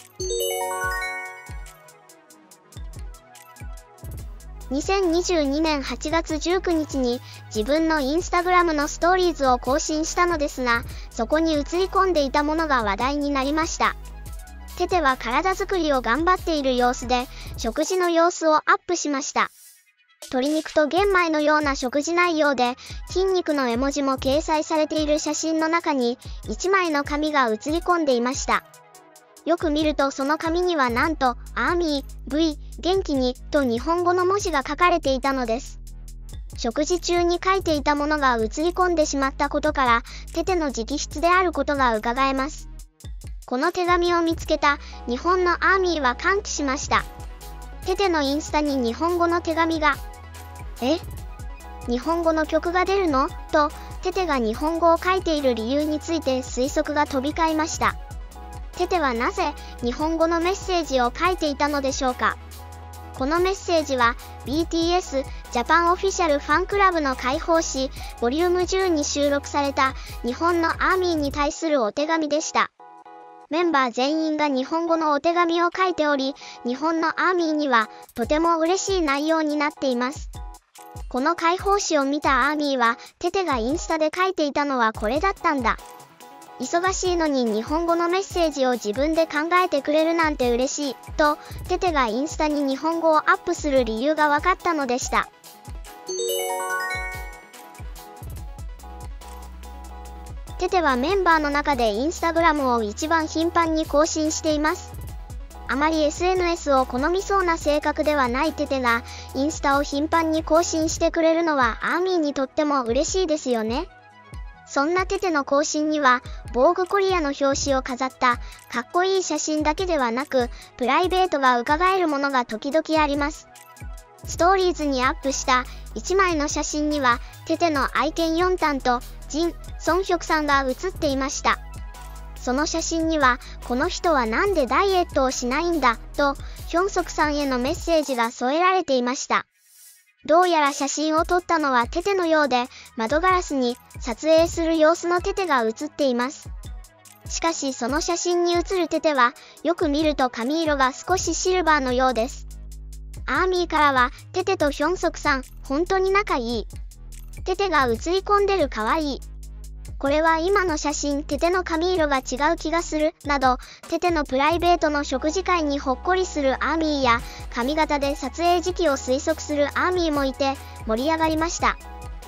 Speaker 2: にせんにじゅうにねんはちがつじゅうくにちに自分のインスタグラムのストーリーズを更新したのですが、そこに映り込んでいたものが話題になりました。テテは体作りを頑張っている様子で、食事の様子をアップしました。鶏肉と玄米のような食事内容で、筋肉の絵文字も掲載されている写真の中にいちまいの紙が写り込んでいました。よく見るとその紙にはなんと「アーミー V 元気に」と日本語の文字が書かれていたのです。食事中に書いていたものが写り込んでしまったことから、テテの直筆であることが伺えます。この手紙を見つけた日本のアーミーは歓喜しました。テテのインスタに日本語の手紙が。え？ 日本語の曲が出るのと、テテが日本語を書いている理由について推測が飛び交いました。テテはなぜ日本語のメッセージを書いていたのでしょうか。このメッセージは ビーティーエス ジャパンオフィシャルファンクラブの開放誌ボリュームじゅうに収録された日本のアーミーに対するお手紙でした。メンバー全員が日本語のお手紙を書いており、日本のアーミーにはとても嬉しい内容になっています。この開放誌を見たアーミーは、テテがインスタで書いていたのはこれだったんだ。忙しいのに日本語のメッセージを自分で考えてくれるなんて嬉しい、と、テテがインスタに日本語をアップする理由が分かったのでした。テテはメンバーの中でインスタグラムを一番頻繁に更新しています。あまり エスエヌエス を好みそうな性格ではないテテが、インスタを頻繁に更新してくれるのはアーミーにとっても嬉しいですよね。そんなテテの更新には、ボーグコリアの表紙を飾ったかっこいい写真だけではなく、プライベートが伺えるものが時々あります。ストーリーズにアップしたいちまいの写真には、テテの愛犬ヨンタンとジン・ソンヒョクさんが写っていました。その写真には、この人はなんでダイエットをしないんだ、と、ヒョンソクさんへのメッセージが添えられていました。どうやら写真を撮ったのはテテのようで、窓ガラスに撮影する様子のテテが写っています。しかしその写真に写るテテは、よく見ると髪色が少しシルバーのようです。アーミーからは、テテとヒョンソクさん、本当に仲いい。テテが写り込んでるかわいい。これは今の写真、テテの髪色が違う気がする、など、テテのプライベートの食事会にほっこりするアーミーや、髪型で撮影時期を推測するアーミーもいて、盛り上がりました。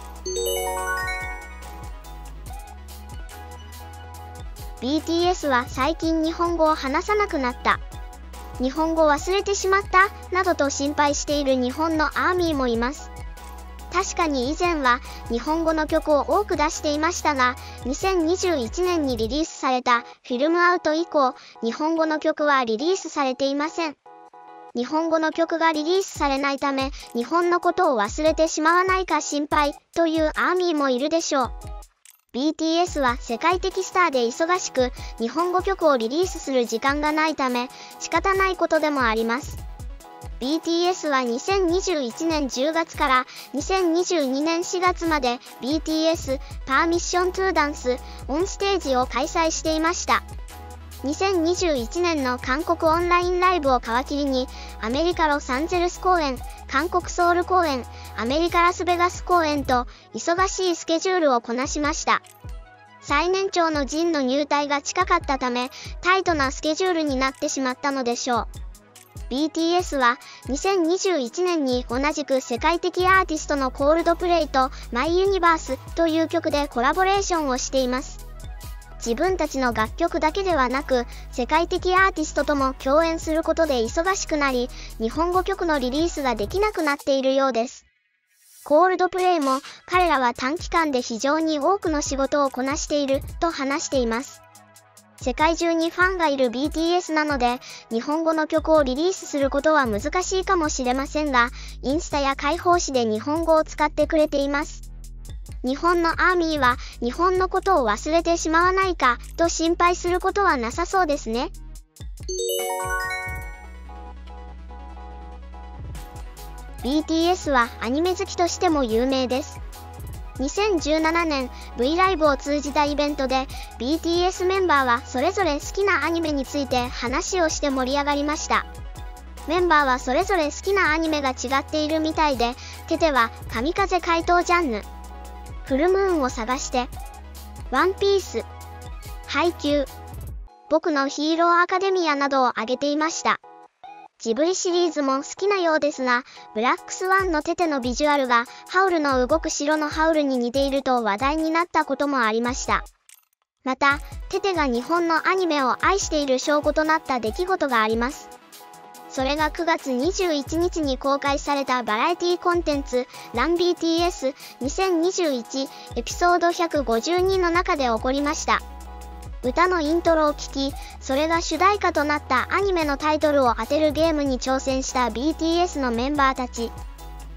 Speaker 2: ビーティーエス は最近日本語を話さなくなった。日本語忘れてしまった、などと心配している日本のアーミーもいます。確かに以前は日本語の曲を多く出していましたが、にせんにじゅういちねんにリリースされたフィルムアウト以降、日本語の曲はリリースされていません。日本語の曲がリリースされないため、日本のことを忘れてしまわないか心配というアーミーもいるでしょう。ビーティーエス は世界的スターで忙しく、日本語曲をリリースする時間がないため、仕方ないことでもあります。ビーティーエス はにせんにじゅういちねんじゅうがつからにせんにじゅうにねんしがつまで ビーティーエス パーミッショントゥーダンスオンステージを開催していました。にせんにじゅういちねんの韓国オンラインライブを皮切りに、アメリカロサンゼルス公演、韓国ソウル公演、アメリカラスベガス公演と忙しいスケジュールをこなしました。最年長のジンの入隊が近かったため、タイトなスケジュールになってしまったのでしょう。ビーティーエス はにせんにじゅういちねんに同じく世界的アーティストのコールドプレイとマイユニバースという曲でコラボレーションをしています。自分たちの楽曲だけではなく、世界的アーティストとも共演することで忙しくなり、日本語曲のリリースができなくなっているようです。コールドプレイも彼らは短期間で非常に多くの仕事をこなしていると話しています。世界中にファンがいる ビーティーエス なので、日本語の曲をリリースすることは難しいかもしれませんが、インスタや開放誌で日本語を使ってくれています。日本のアーミーは日本のことを忘れてしまわないかと心配することはなさそうですね。ビーティーエス はアニメ好きとしても有名です。にせんじゅうななねん V ライブを通じたイベントで ビーティーエス メンバーはそれぞれ好きなアニメについて話をして盛り上がりました。メンバーはそれぞれ好きなアニメが違っているみたいで、テテは神風怪盗ジャンヌ、フルムーンを探して、ワンピース、ハイキュー、僕のヒーローアカデミアなどを挙げていました。ジブリシリーズも好きなようですが、ブラックスワンのテテのビジュアルがハウルの動く城のハウルに似ていると話題になったこともありました。また、テテが日本のアニメを愛している証拠となった出来事があります。それがくがつにじゅういちにちに公開されたバラエティコンテンツ ランビーティーエスにせんにじゅういち エピソードひゃくごじゅうにの中で起こりました。歌のイントロを聞き、それが主題歌となったアニメのタイトルを当てるゲームに挑戦した ビーティーエス のメンバーたち。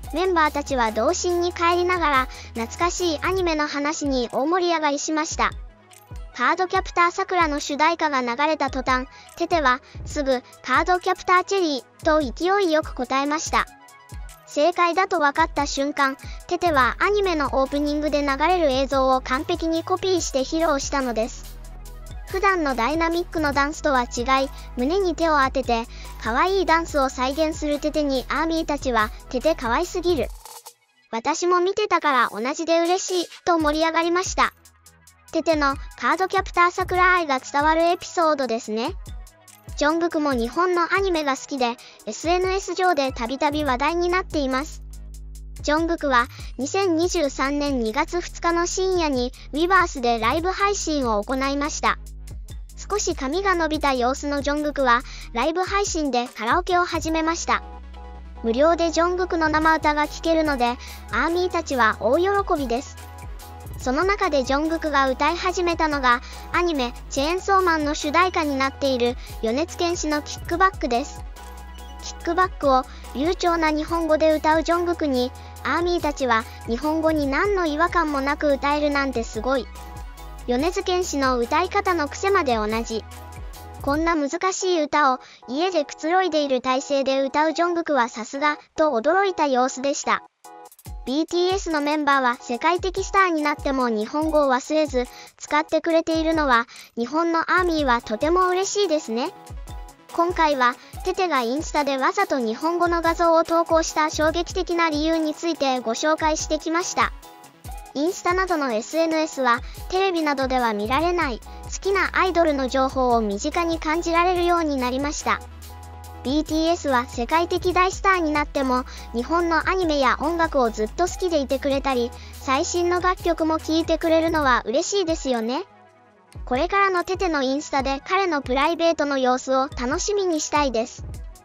Speaker 2: メンバーたちは童心に帰りながら懐かしいアニメの話に大盛り上がりしました。カードキャプターさくらの主題歌が流れた途端、テテはすぐカードキャプターチェリーと勢いよく答えました。正解だと分かった瞬間、テテはアニメのオープニングで流れる映像を完璧にコピーして披露したのです。普段のダイナミックのダンスとは違い、胸に手を当てて可愛いダンスを再現するテテにアーミーたちはテテ可愛すぎる。私も見てたから同じで嬉しいと盛り上がりました。テテのカードキャプターさくら愛が伝わるエピソードですね。ジョングクも日本のアニメが好きで エスエヌエス 上でたびたび話題になっています。ジョングクはにせんにじゅうさんねんにがつふつかの深夜にウィバースでライブ配信を行いました。少し髪が伸びた様子のジョングクはライブ配信でカラオケを始めました。無料でジョングクの生歌が聴けるのでアーミーたちは大喜びです。その中でジョングクが歌い始めたのがアニメチェーンソーマンの主題歌になっている米津玄師のキックバックです。キックバックを流暢な日本語で歌うジョングクにアーミーたちは日本語に何の違和感もなく歌えるなんてすごい。米津玄師の歌い方の癖まで同じ。こんな難しい歌を家でくつろいでいる体勢で歌うジョングクはさすがと驚いた様子でした。ビーティーエス のメンバーは世界的スターになっても日本語を忘れず使ってくれているのは日本のアーミーはとても嬉しいですね。今回はテテがインスタでわざと日本語の画像を投稿した衝撃的な理由についてご紹介してきました。インスタなどの エスエヌエス はテレビなどでは見られない好きなアイドルの情報を身近に感じられるようになりました。ビーティーエス は世界的大スターになっても日本のアニメや音楽をずっと好きでいてくれたり最新の楽曲も聴いてくれるのは嬉しいですよね。これからのテテのインスタで彼のプライベートの様子を楽しみにしたいです。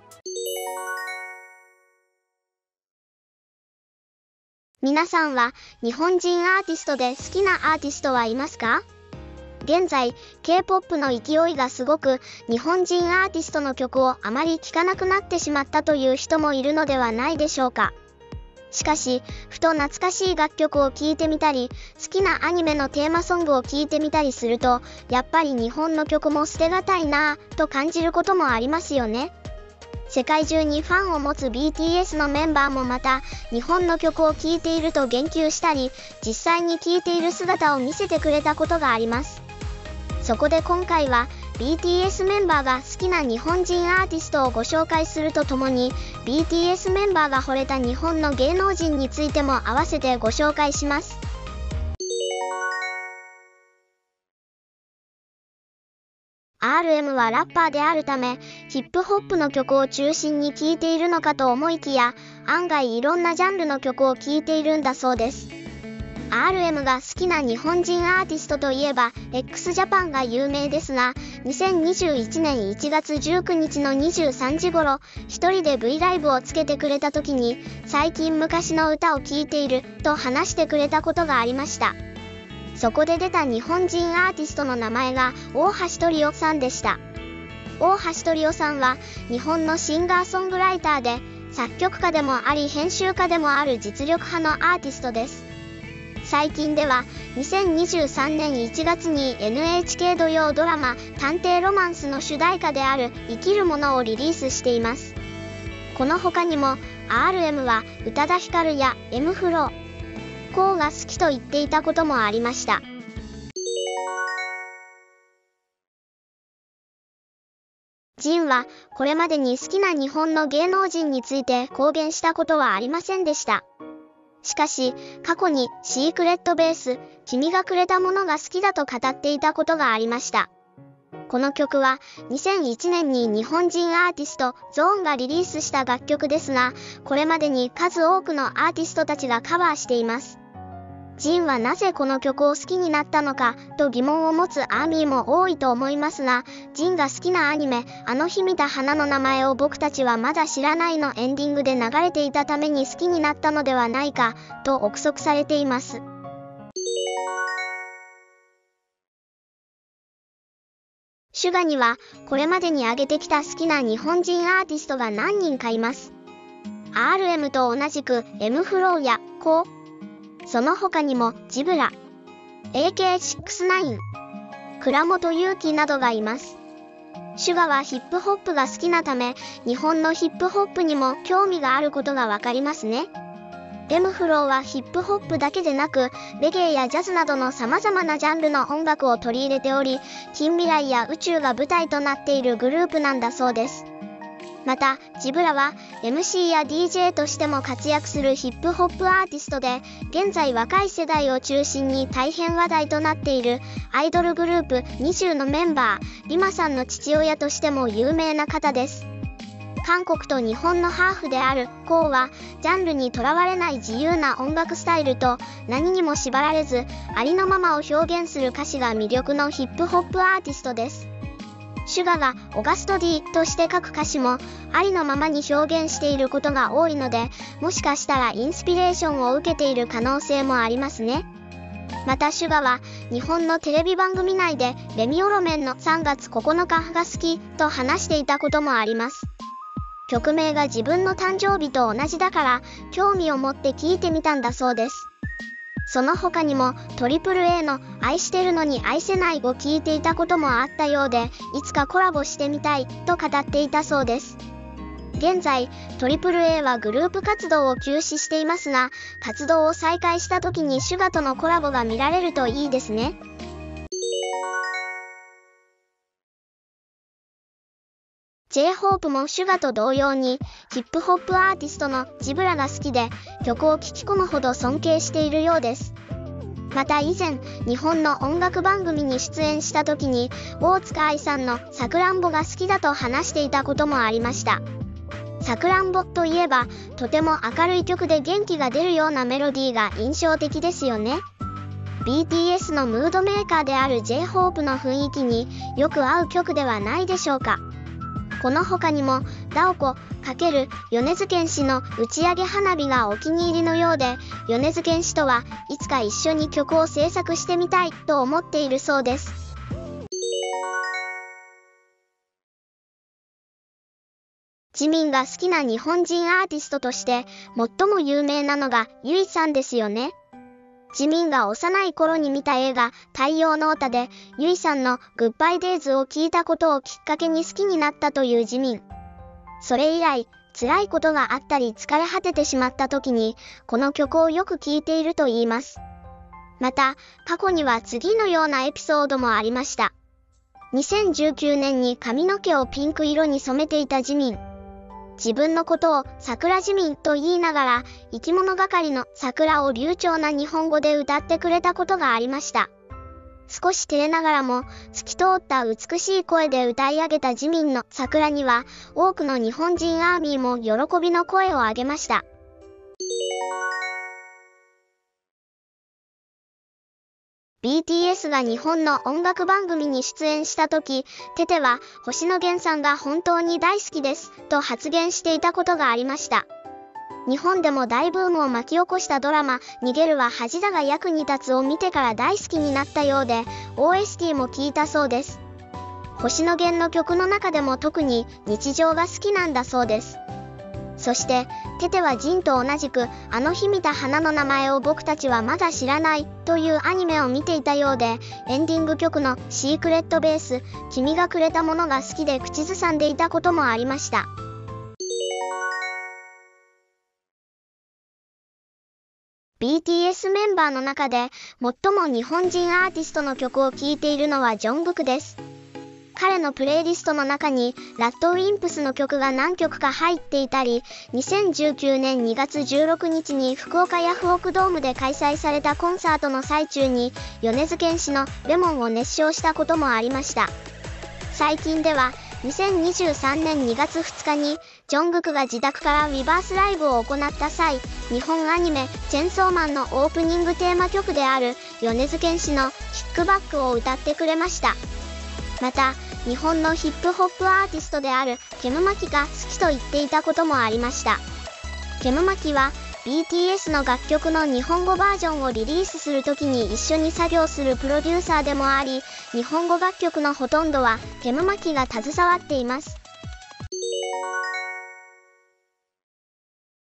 Speaker 2: 皆さんは日本人アーティストで好きなアーティストはいますか？現在 ケーポップ の勢いがすごく日本人アーティストの曲をあまり聴かなくなってしまったという人もいるのではないでしょうか。しかしふと懐かしい楽曲を聴いてみたり好きなアニメのテーマソングを聴いてみたりするとやっぱり日本の曲も捨てがたいなぁと感じることもありますよね。世界中にファンを持つ ビーティーエス のメンバーもまた日本の曲を聴いていると言及したり実際に聴いている姿を見せてくれたことがあります。そこで今回は ビーティーエス メンバーが好きな日本人アーティストをご紹介するとともに ビーティーエス メンバーが惚れた日本の芸能人についても合わせてご紹介します。アールエム はラッパーであるためヒップホップの曲を中心に聴いているのかと思いきや案外いろんなジャンルの曲を聴いているんだそうです。アールエム が好きな日本人アーティストといえば x ジャパンが有名ですがにせんにじゅういちねんいちがつじゅうくにちのにじゅうさんじ頃一人で V ライブをつけてくれた時に最近昔の歌を聴いていると話してくれたことがありました。そこで出た日本人アーティストの名前が大橋トリオさんでした。大橋トリオさんは日本のシンガーソングライターで作曲家でもあり編集家でもある実力派のアーティストです。最近ではにせんにじゅうさんねんいちがつに エヌエイチケー 土曜ドラマ探偵ロマンスの主題歌である生きるものをリリースしています。この他にも アールエム は宇多田ヒカルや エム フロー、コウが好きと言っていたこともありました。ジンはこれまでに好きな日本の芸能人について公言したことはありませんでした。しかし過去にシークレットベース君がくれたものが好きだと語っていたことがありました。この曲はにせんいちねんに日本人アーティストゾーンがリリースした楽曲ですがこれまでに数多くのアーティストたちがカバーしています。ジンはなぜこの曲を好きになったのかと疑問を持つアーミーも多いと思いますがジンが好きなアニメあの日見た花の名前を僕たちはまだ知らないのエンディングで流れていたために好きになったのではないかと憶測されています。シュガにはこれまでに挙げてきた好きな日本人アーティストが何人かいます。 アールエム と同じく エム フローやコー、その他にもジブラ、エーケーろくじゅうきゅう、倉本祐樹などがいます。シュガはヒップホップが好きなため、日本のヒップホップにも興味があることがわかりますね。エム フローはヒップホップだけでなく、レゲエやジャズなどの様々なジャンルの音楽を取り入れており、近未来や宇宙が舞台となっているグループなんだそうです。また、ジブラは エムシー や ディージェー としても活躍するヒップホップアーティストで、現在若い世代を中心に大変話題となっているアイドルグループにじゅうのメンバー、リマさんの父親としても有名な方です。韓国と日本のハーフであるコウは、ジャンルにとらわれない自由な音楽スタイルと、何にも縛られず、ありのままを表現する歌詞が魅力のヒップホップアーティストです。シュガがオガスト D として書く歌詞も、ありのままに表現していることが多いので、もしかしたらインスピレーションを受けている可能性もありますね。またシュガは、日本のテレビ番組内で、レミオロメンのさんがつここのかが好きと話していたこともあります。曲名が自分の誕生日と同じだから、興味を持って聞いてみたんだそうです。その他にも トリプルエー の愛してるのに愛せないを聞いていたこともあったようで、いつかコラボしてみたいと語っていたそうです。現在 トリプルエー はグループ活動を休止していますが、活動を再開した時にシュガとのコラボが見られるといいですね。ジェイホープ もシュガと同様にヒップホップアーティストのジブラが好きで、曲を聴き込むほど尊敬しているようです。また以前、日本の音楽番組に出演した時に大塚愛さんのさくらんぼが好きだと話していたこともありました。さくらんぼといえば、とても明るい曲で元気が出るようなメロディーが印象的ですよね。ビーティーエス のムードメーカーである ジェイホープ の雰囲気によく合う曲ではないでしょうか。この他にも、ダオコ×米津玄師の打ち上げ花火がお気に入りのようで、米津玄師とはいつか一緒に曲を制作してみたいと思っているそうです。ジミンが好きな日本人アーティストとして最も有名なのがユイさんですよね。ジミンが幼い頃に見た映画太陽の歌でユイさんのグッバイデイズを聞いたことをきっかけに好きになったというジミン。それ以来、辛いことがあったり疲れ果ててしまった時にこの曲をよく聴いていると言います。また、過去には次のようなエピソードもありました。にせんじゅうきゅうねんに髪の毛をピンク色に染めていたジミン。自分のことを桜ジミンと言いながら、生き物係の桜を流暢な日本語で歌ってくれたことがありました。少し照れながらも、透き通った美しい声で歌い上げたジミンの桜には、多くの日本人アーミーも喜びの声を上げました。ビーティーエス が日本の音楽番組に出演した時、テテは星野源さんが本当に大好きですと発言していたことがありました。日本でも大ブームを巻き起こしたドラマ「逃げるは恥だが役に立つ」を見てから大好きになったようで、 オーエスティー も聴いたそうです。星野源の曲の中でも特に日常が好きなんだそうです。そしてテテはジンと同じくあの日見た花の名前を僕たちはまだ知らないというアニメを見ていたようで、エンディング曲のシークレットベース君がくれたものが好きで口ずさんでいたこともありました。ビーティーエス メンバーの中で最も日本人アーティストの曲を聴いているのはジョングクです。彼のプレイリストの中にラッドウィンプスの曲が何曲か入っていたり、にせんじゅうきゅうねんにがつじゅうろくにちに福岡ヤフオクドームで開催されたコンサートの最中に米津玄師のレモンを熱唱したこともありました。最近ではにせんにじゅうさんねんにがつふつかにジョングクが自宅からウィバースライブを行った際、日本アニメチェンソーマンのオープニングテーマ曲である米津玄師のキックバックを歌ってくれました。また、日本のヒップホップアーティストであるケムマキが好きと言っていたこともありました。ケムマキは ビーティーエス の楽曲の日本語バージョンをリリースするときに一緒に作業するプロデューサーでもあり、日本語楽曲のほとんどはケムマキが携わっています。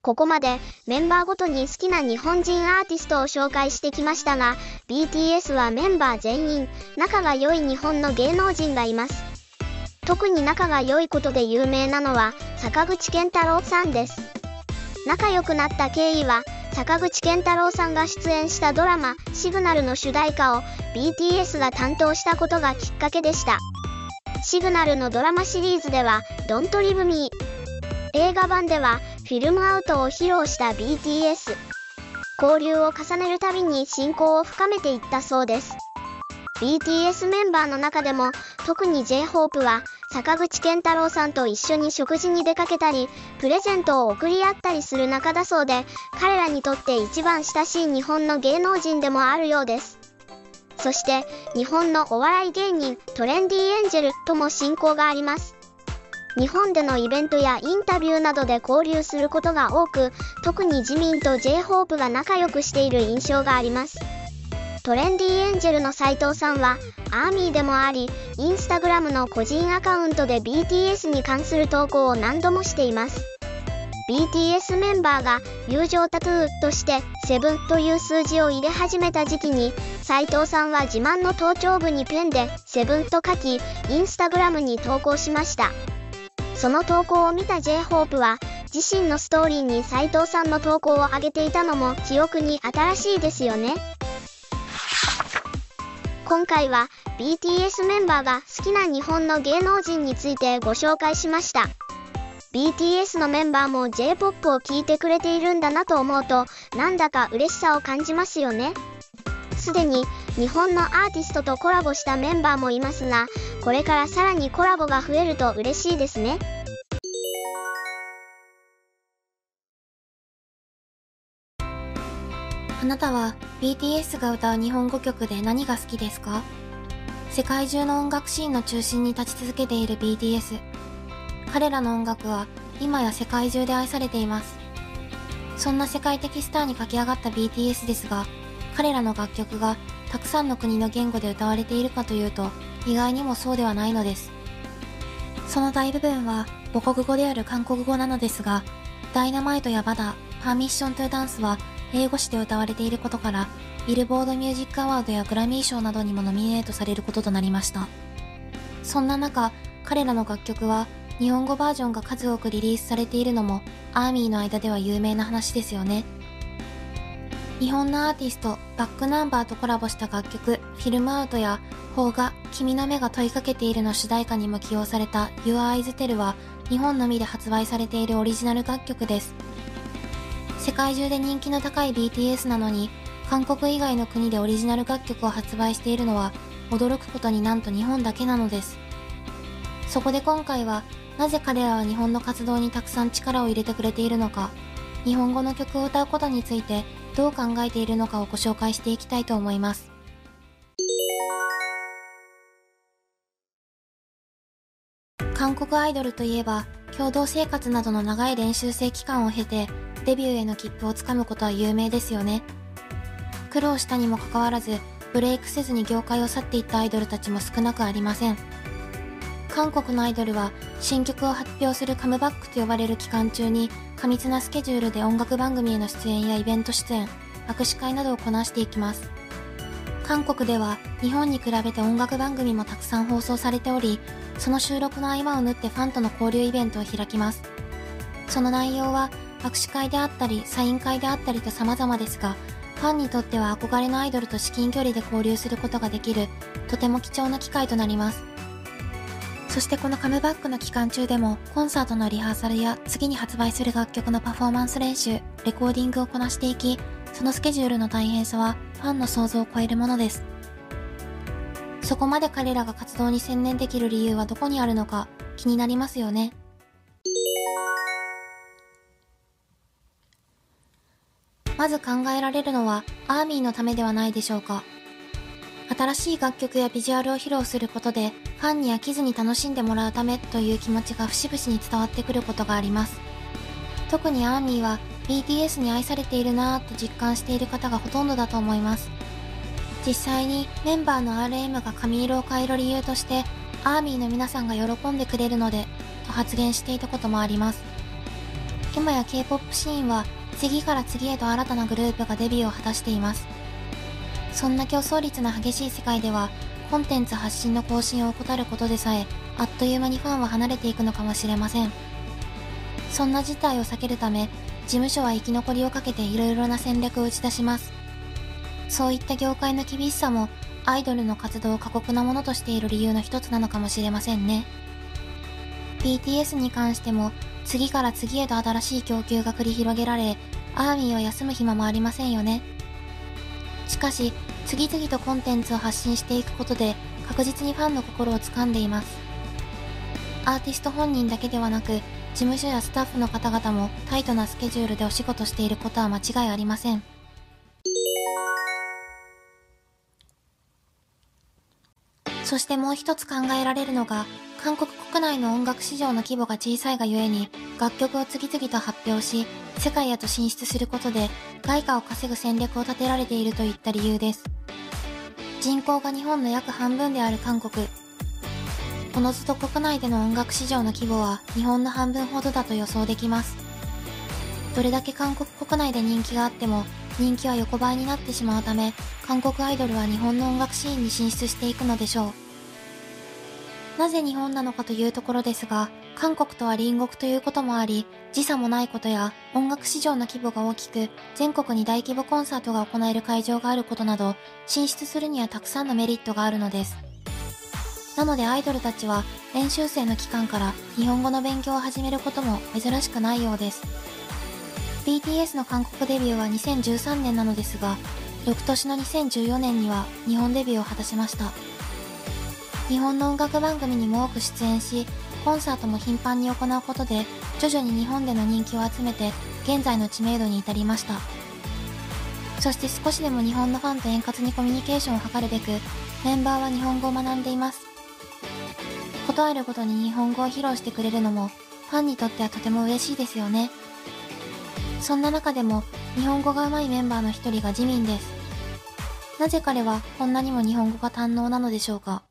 Speaker 2: ここまでメンバーごとに好きな日本人アーティストを紹介してきましたが、ビーティーエス はメンバー全員仲が良い日本の芸能人がいます。特に仲が良いことで有名なのは坂口健太郎さんです。仲良くなった経緯は、坂口健太郎さんが出演したドラマ「シグナル」の主題歌を ビーティーエス が担当したことがきっかけでした。シグナルのドラマシリーズでは「Don't Leave Me」、映画版では「フィルムアウト」を披露した ビーティーエス。交流を重ねるたびに親交を深めていったそうです。ビーティーエス メンバーの中でも特に ジェイホープ は坂口健太郎さんと一緒に食事に出かけたりプレゼントを贈り合ったりする仲だそうで、彼らにとって一番親しい日本の芸能人でもあるようです。そして日本のお笑い芸人トレンディエンジェルとも親交があります。日本でのイベントやインタビューなどで交流することが多く、特にジミンと ジェイホープ が仲良くしている印象があります。トレンディエンジェルの斉藤さんはアーミーでもあり、インスタグラムの個人アカウントで ビーティーエス に関する投稿を何度もしています。ビーティーエス メンバーが友情タトゥーとしてセブンという数字を入れ始めた時期に、斉藤さんは自慢の頭頂部にペンでセブンと書き、インスタグラムに投稿しました。その投稿を見た ジェイホープ は自身のストーリーに斉藤さんの投稿を上げていたのも記憶に新しいですよね。今回は ビーティーエス メンバーが好きな日本の芸能人についてご紹介しました。ビーティーエス のメンバーも ジェイポップ を聴いてくれているんだなと思うと、なんだか嬉しさを感じますよね。すでに日本のアーティストとコラボしたメンバーもいますが、これからさらにコラボが増えると嬉しいですね。
Speaker 3: あなたは ビーティーエス が歌う日本語曲で何が好きですか？世界中の音楽シーンの中心に立ち続けている ビーティーエス。彼らの音楽は今や世界中で愛されています。そんな世界的スターに駆け上がった ビーティーエス ですが、彼らの楽曲がたくさんの国の言語で歌われているかというと、意外にもそうではないのです。その大部分は母国語である韓国語なのですが、ダイナマイトやバダ、パーミッショントゥダンスは英語詞で歌われていることから、ビルボードミュージックアワードやグラミー賞などにもノミネートされることとなりました。そんな中、彼らの楽曲は日本語バージョンが数多くリリースされているのもアーミーの間では有名な話ですよね。日本のアーティストバックナンバーとコラボした楽曲フィルムアウトや邦画君の目が問いかけているの主題歌にも起用された Your Eyes Tell は日本のみで発売されているオリジナル楽曲です。世界中で人気の高い ビーティーエス なのに、韓国以外の国でオリジナル楽曲を発売しているのは驚くことになんと日本だけなのです。そこで今回は、なぜ彼らは日本の活動にたくさん力を入れてくれているのか、日本語の曲を歌うことについてどう考えているのかをご紹介していきたいと思います。韓国アイドルといえば、共同生活などの長い練習生期間を経て、デビューへの切符をつかむことは有名ですよね。苦労したにもかかわらず、ブレイクせずに業界を去っていったアイドルたちも少なくありません。韓国のアイドルは、新曲を発表するカムバックと呼ばれる期間中に、過密なスケジュールで音楽番組への出演やイベント出演、握手会などをこなしていきます。韓国では、日本に比べて音楽番組もたくさん放送されており、その収録の合間を縫ってファンとの交流イベントを開きます。その内容は、握手会であったり、サイン会であったりと様々ですが、ファンにとっては憧れのアイドルと至近距離で交流することができる、とても貴重な機会となります。そしてこのカムバックの期間中でも、コンサートのリハーサルや次に発売する楽曲のパフォーマンス練習、レコーディングをこなしていき、そのスケジュールの大変さはファンの想像を超えるものです。そこまで彼らが活動に専念できる理由はどこにあるのか気になりますよね。まず考えられるのはアーミーのためではないでしょうか。新しい楽曲やビジュアルを披露することでファンに飽きずに楽しんでもらうためという気持ちが節々に伝わってくることがあります。特にアーミーは ビーティーエス に愛されているなぁと実感している方がほとんどだと思います。実際にメンバーの アールエム が髪色を変える理由としてアーミーの皆さんが喜んでくれるのでと発言していたこともあります。 今や K-ポップ シーンは次から次へと新たなグループがデビューを果たしています。そんな競争率の激しい世界では、コンテンツ発信の更新を怠ることでさえ、あっという間にファンは離れていくのかもしれません。そんな事態を避けるため、事務所は生き残りをかけていろいろな戦略を打ち出します。そういった業界の厳しさも、アイドルの活動を過酷なものとしている理由の一つなのかもしれませんね。ビーティーエス に関しても、次から次へと新しい供給が繰り広げられ、アーミーは休む暇もありませんよね。しかし、次々とコンテンツを発信していくことで、確実にファンの心を掴んでいます。アーティスト本人だけではなく、事務所やスタッフの方々もタイトなスケジュールでお仕事していることは間違いありません。そしてもう一つ考えられるのが、韓国国内の音楽市場の規模が小さいがゆえに、楽曲を次々と発表し、世界へと進出することで、外貨を稼ぐ戦略を立てられているといった理由です。人口が日本の約半分である韓国。おのずと国内での音楽市場の規模は日本の半分ほどだと予想できます。どれだけ韓国国内で人気があっても、人気は横ばいになってしまうため、韓国アイドルは日本の音楽シーンに進出していくのでしょう。なぜ日本なのかというところですが、韓国とは隣国ということもあり、時差もないことや音楽市場の規模が大きく、全国に大規模コンサートが行える会場があることなど、進出するにはたくさんのメリットがあるのです。なのでアイドルたちは練習生の期間から日本語の勉強を始めることも珍しくないようです。ビーティーエス の韓国デビューはにせんじゅうさんねんなのですが、翌年のにせんじゅうよねんには日本デビューを果たしました。日本の音楽番組にも多く出演し、コンサートも頻繁に行うことで、徐々に日本での人気を集めて、現在の知名度に至りました。そして少しでも日本のファンと円滑にコミュニケーションを図るべく、メンバーは日本語を学んでいます。ことあるごとに日本語を披露してくれるのも、ファンにとってはとても嬉しいですよね。そんな中でも、日本語が上手いメンバーの一人がジミンです。なぜ彼はこんなにも日本語が堪能なのでしょうか。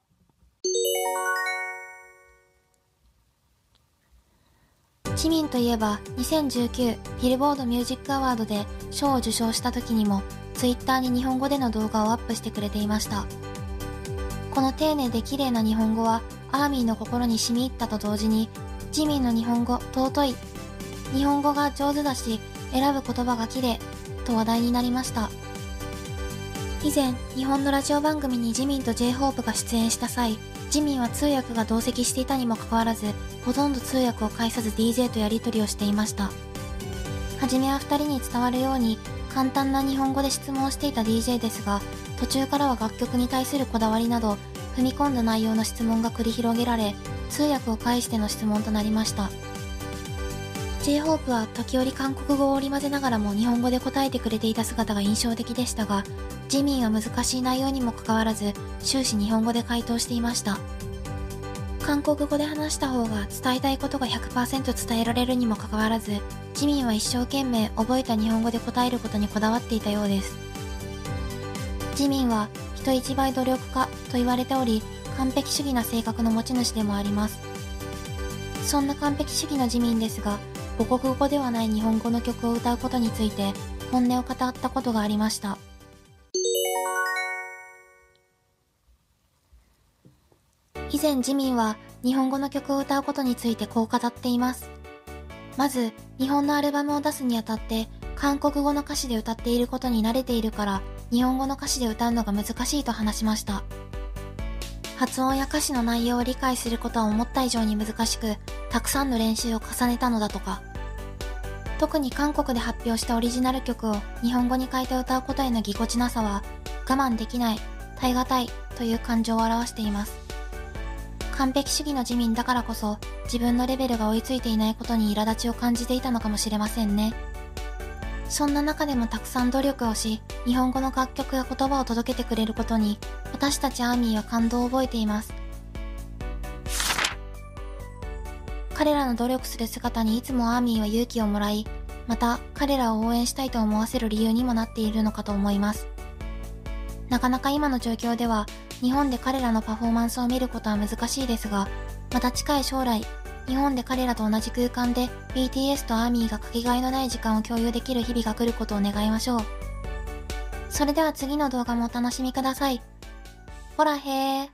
Speaker 3: ジミンといえばにせんじゅうきゅうビルボードミュージックアワードで賞を受賞した時にもツイッターに日本語での動画をアップしてくれていました。この丁寧で綺麗な日本語はアーミーの心に染み入ったと同時に、ジミンの日本語尊い、日本語が上手だし選ぶ言葉が綺麗と話題になりました。以前日本のラジオ番組にジミンと ジェイホープ が出演した際、ジミンは通訳が同席していたにもかかわらず、ほとんど通訳を介さず ディージェー とやり取りをしていました。はじめはふたりに伝わるように簡単な日本語で質問をしていた ディージェー ですが、途中からは楽曲に対するこだわりなど踏み込んだ内容の質問が繰り広げられ、通訳を介しての質問となりました。ジェイホープ は時折韓国語を織り交ぜながらも日本語で答えてくれていた姿が印象的でしたが、ジミンは難しい内容にもかかわらず終始日本語で回答していました。韓国語で話した方が伝えたいことが ひゃくパーセント 伝えられるにもかかわらず、ジミンは一生懸命覚えた日本語で答えることにこだわっていたようです。ジミンは人一倍努力家と言われており、完璧主義な性格の持ち主でもあります。そんな完璧主義のジミンですが、母国語ではない日本語の曲を歌うことについて本音を語ったことがありました。以前ジミンは日本語の曲を歌うことについてこう語っています。まず、日本のアルバムを出すにあたって韓国語の歌詞で歌っていることに慣れているから、日本語の歌詞で歌うのが難しいと話しました。発音や歌詞の内容を理解することは思った以上に難しく、たくさんの練習を重ねたのだとか。特に韓国で発表したオリジナル曲を日本語に変えて歌うことへのぎこちなさは、我慢できない、耐え難いという感情を表しています。完璧主義のジミンだからこそ、自分のレベルが追いついていないことに苛立ちを感じていたのかもしれませんね。そんな中でもたくさん努力をし、日本語の楽曲や言葉を届けてくれることに、私たちアーミーは感動を覚えています。彼らの努力する姿にいつもアーミーは勇気をもらい、また彼らを応援したいと思わせる理由にもなっているのかと思います。なかなか今の状況では、日本で彼らのパフォーマンスを見ることは難しいですが、また近い将来、 日本で彼らと同じ空間で ビーティーエス とアーミーがかけがえのない時間を共有できる日々が来ることを願いましょう。それでは次の動画もお楽しみください。ほらへー。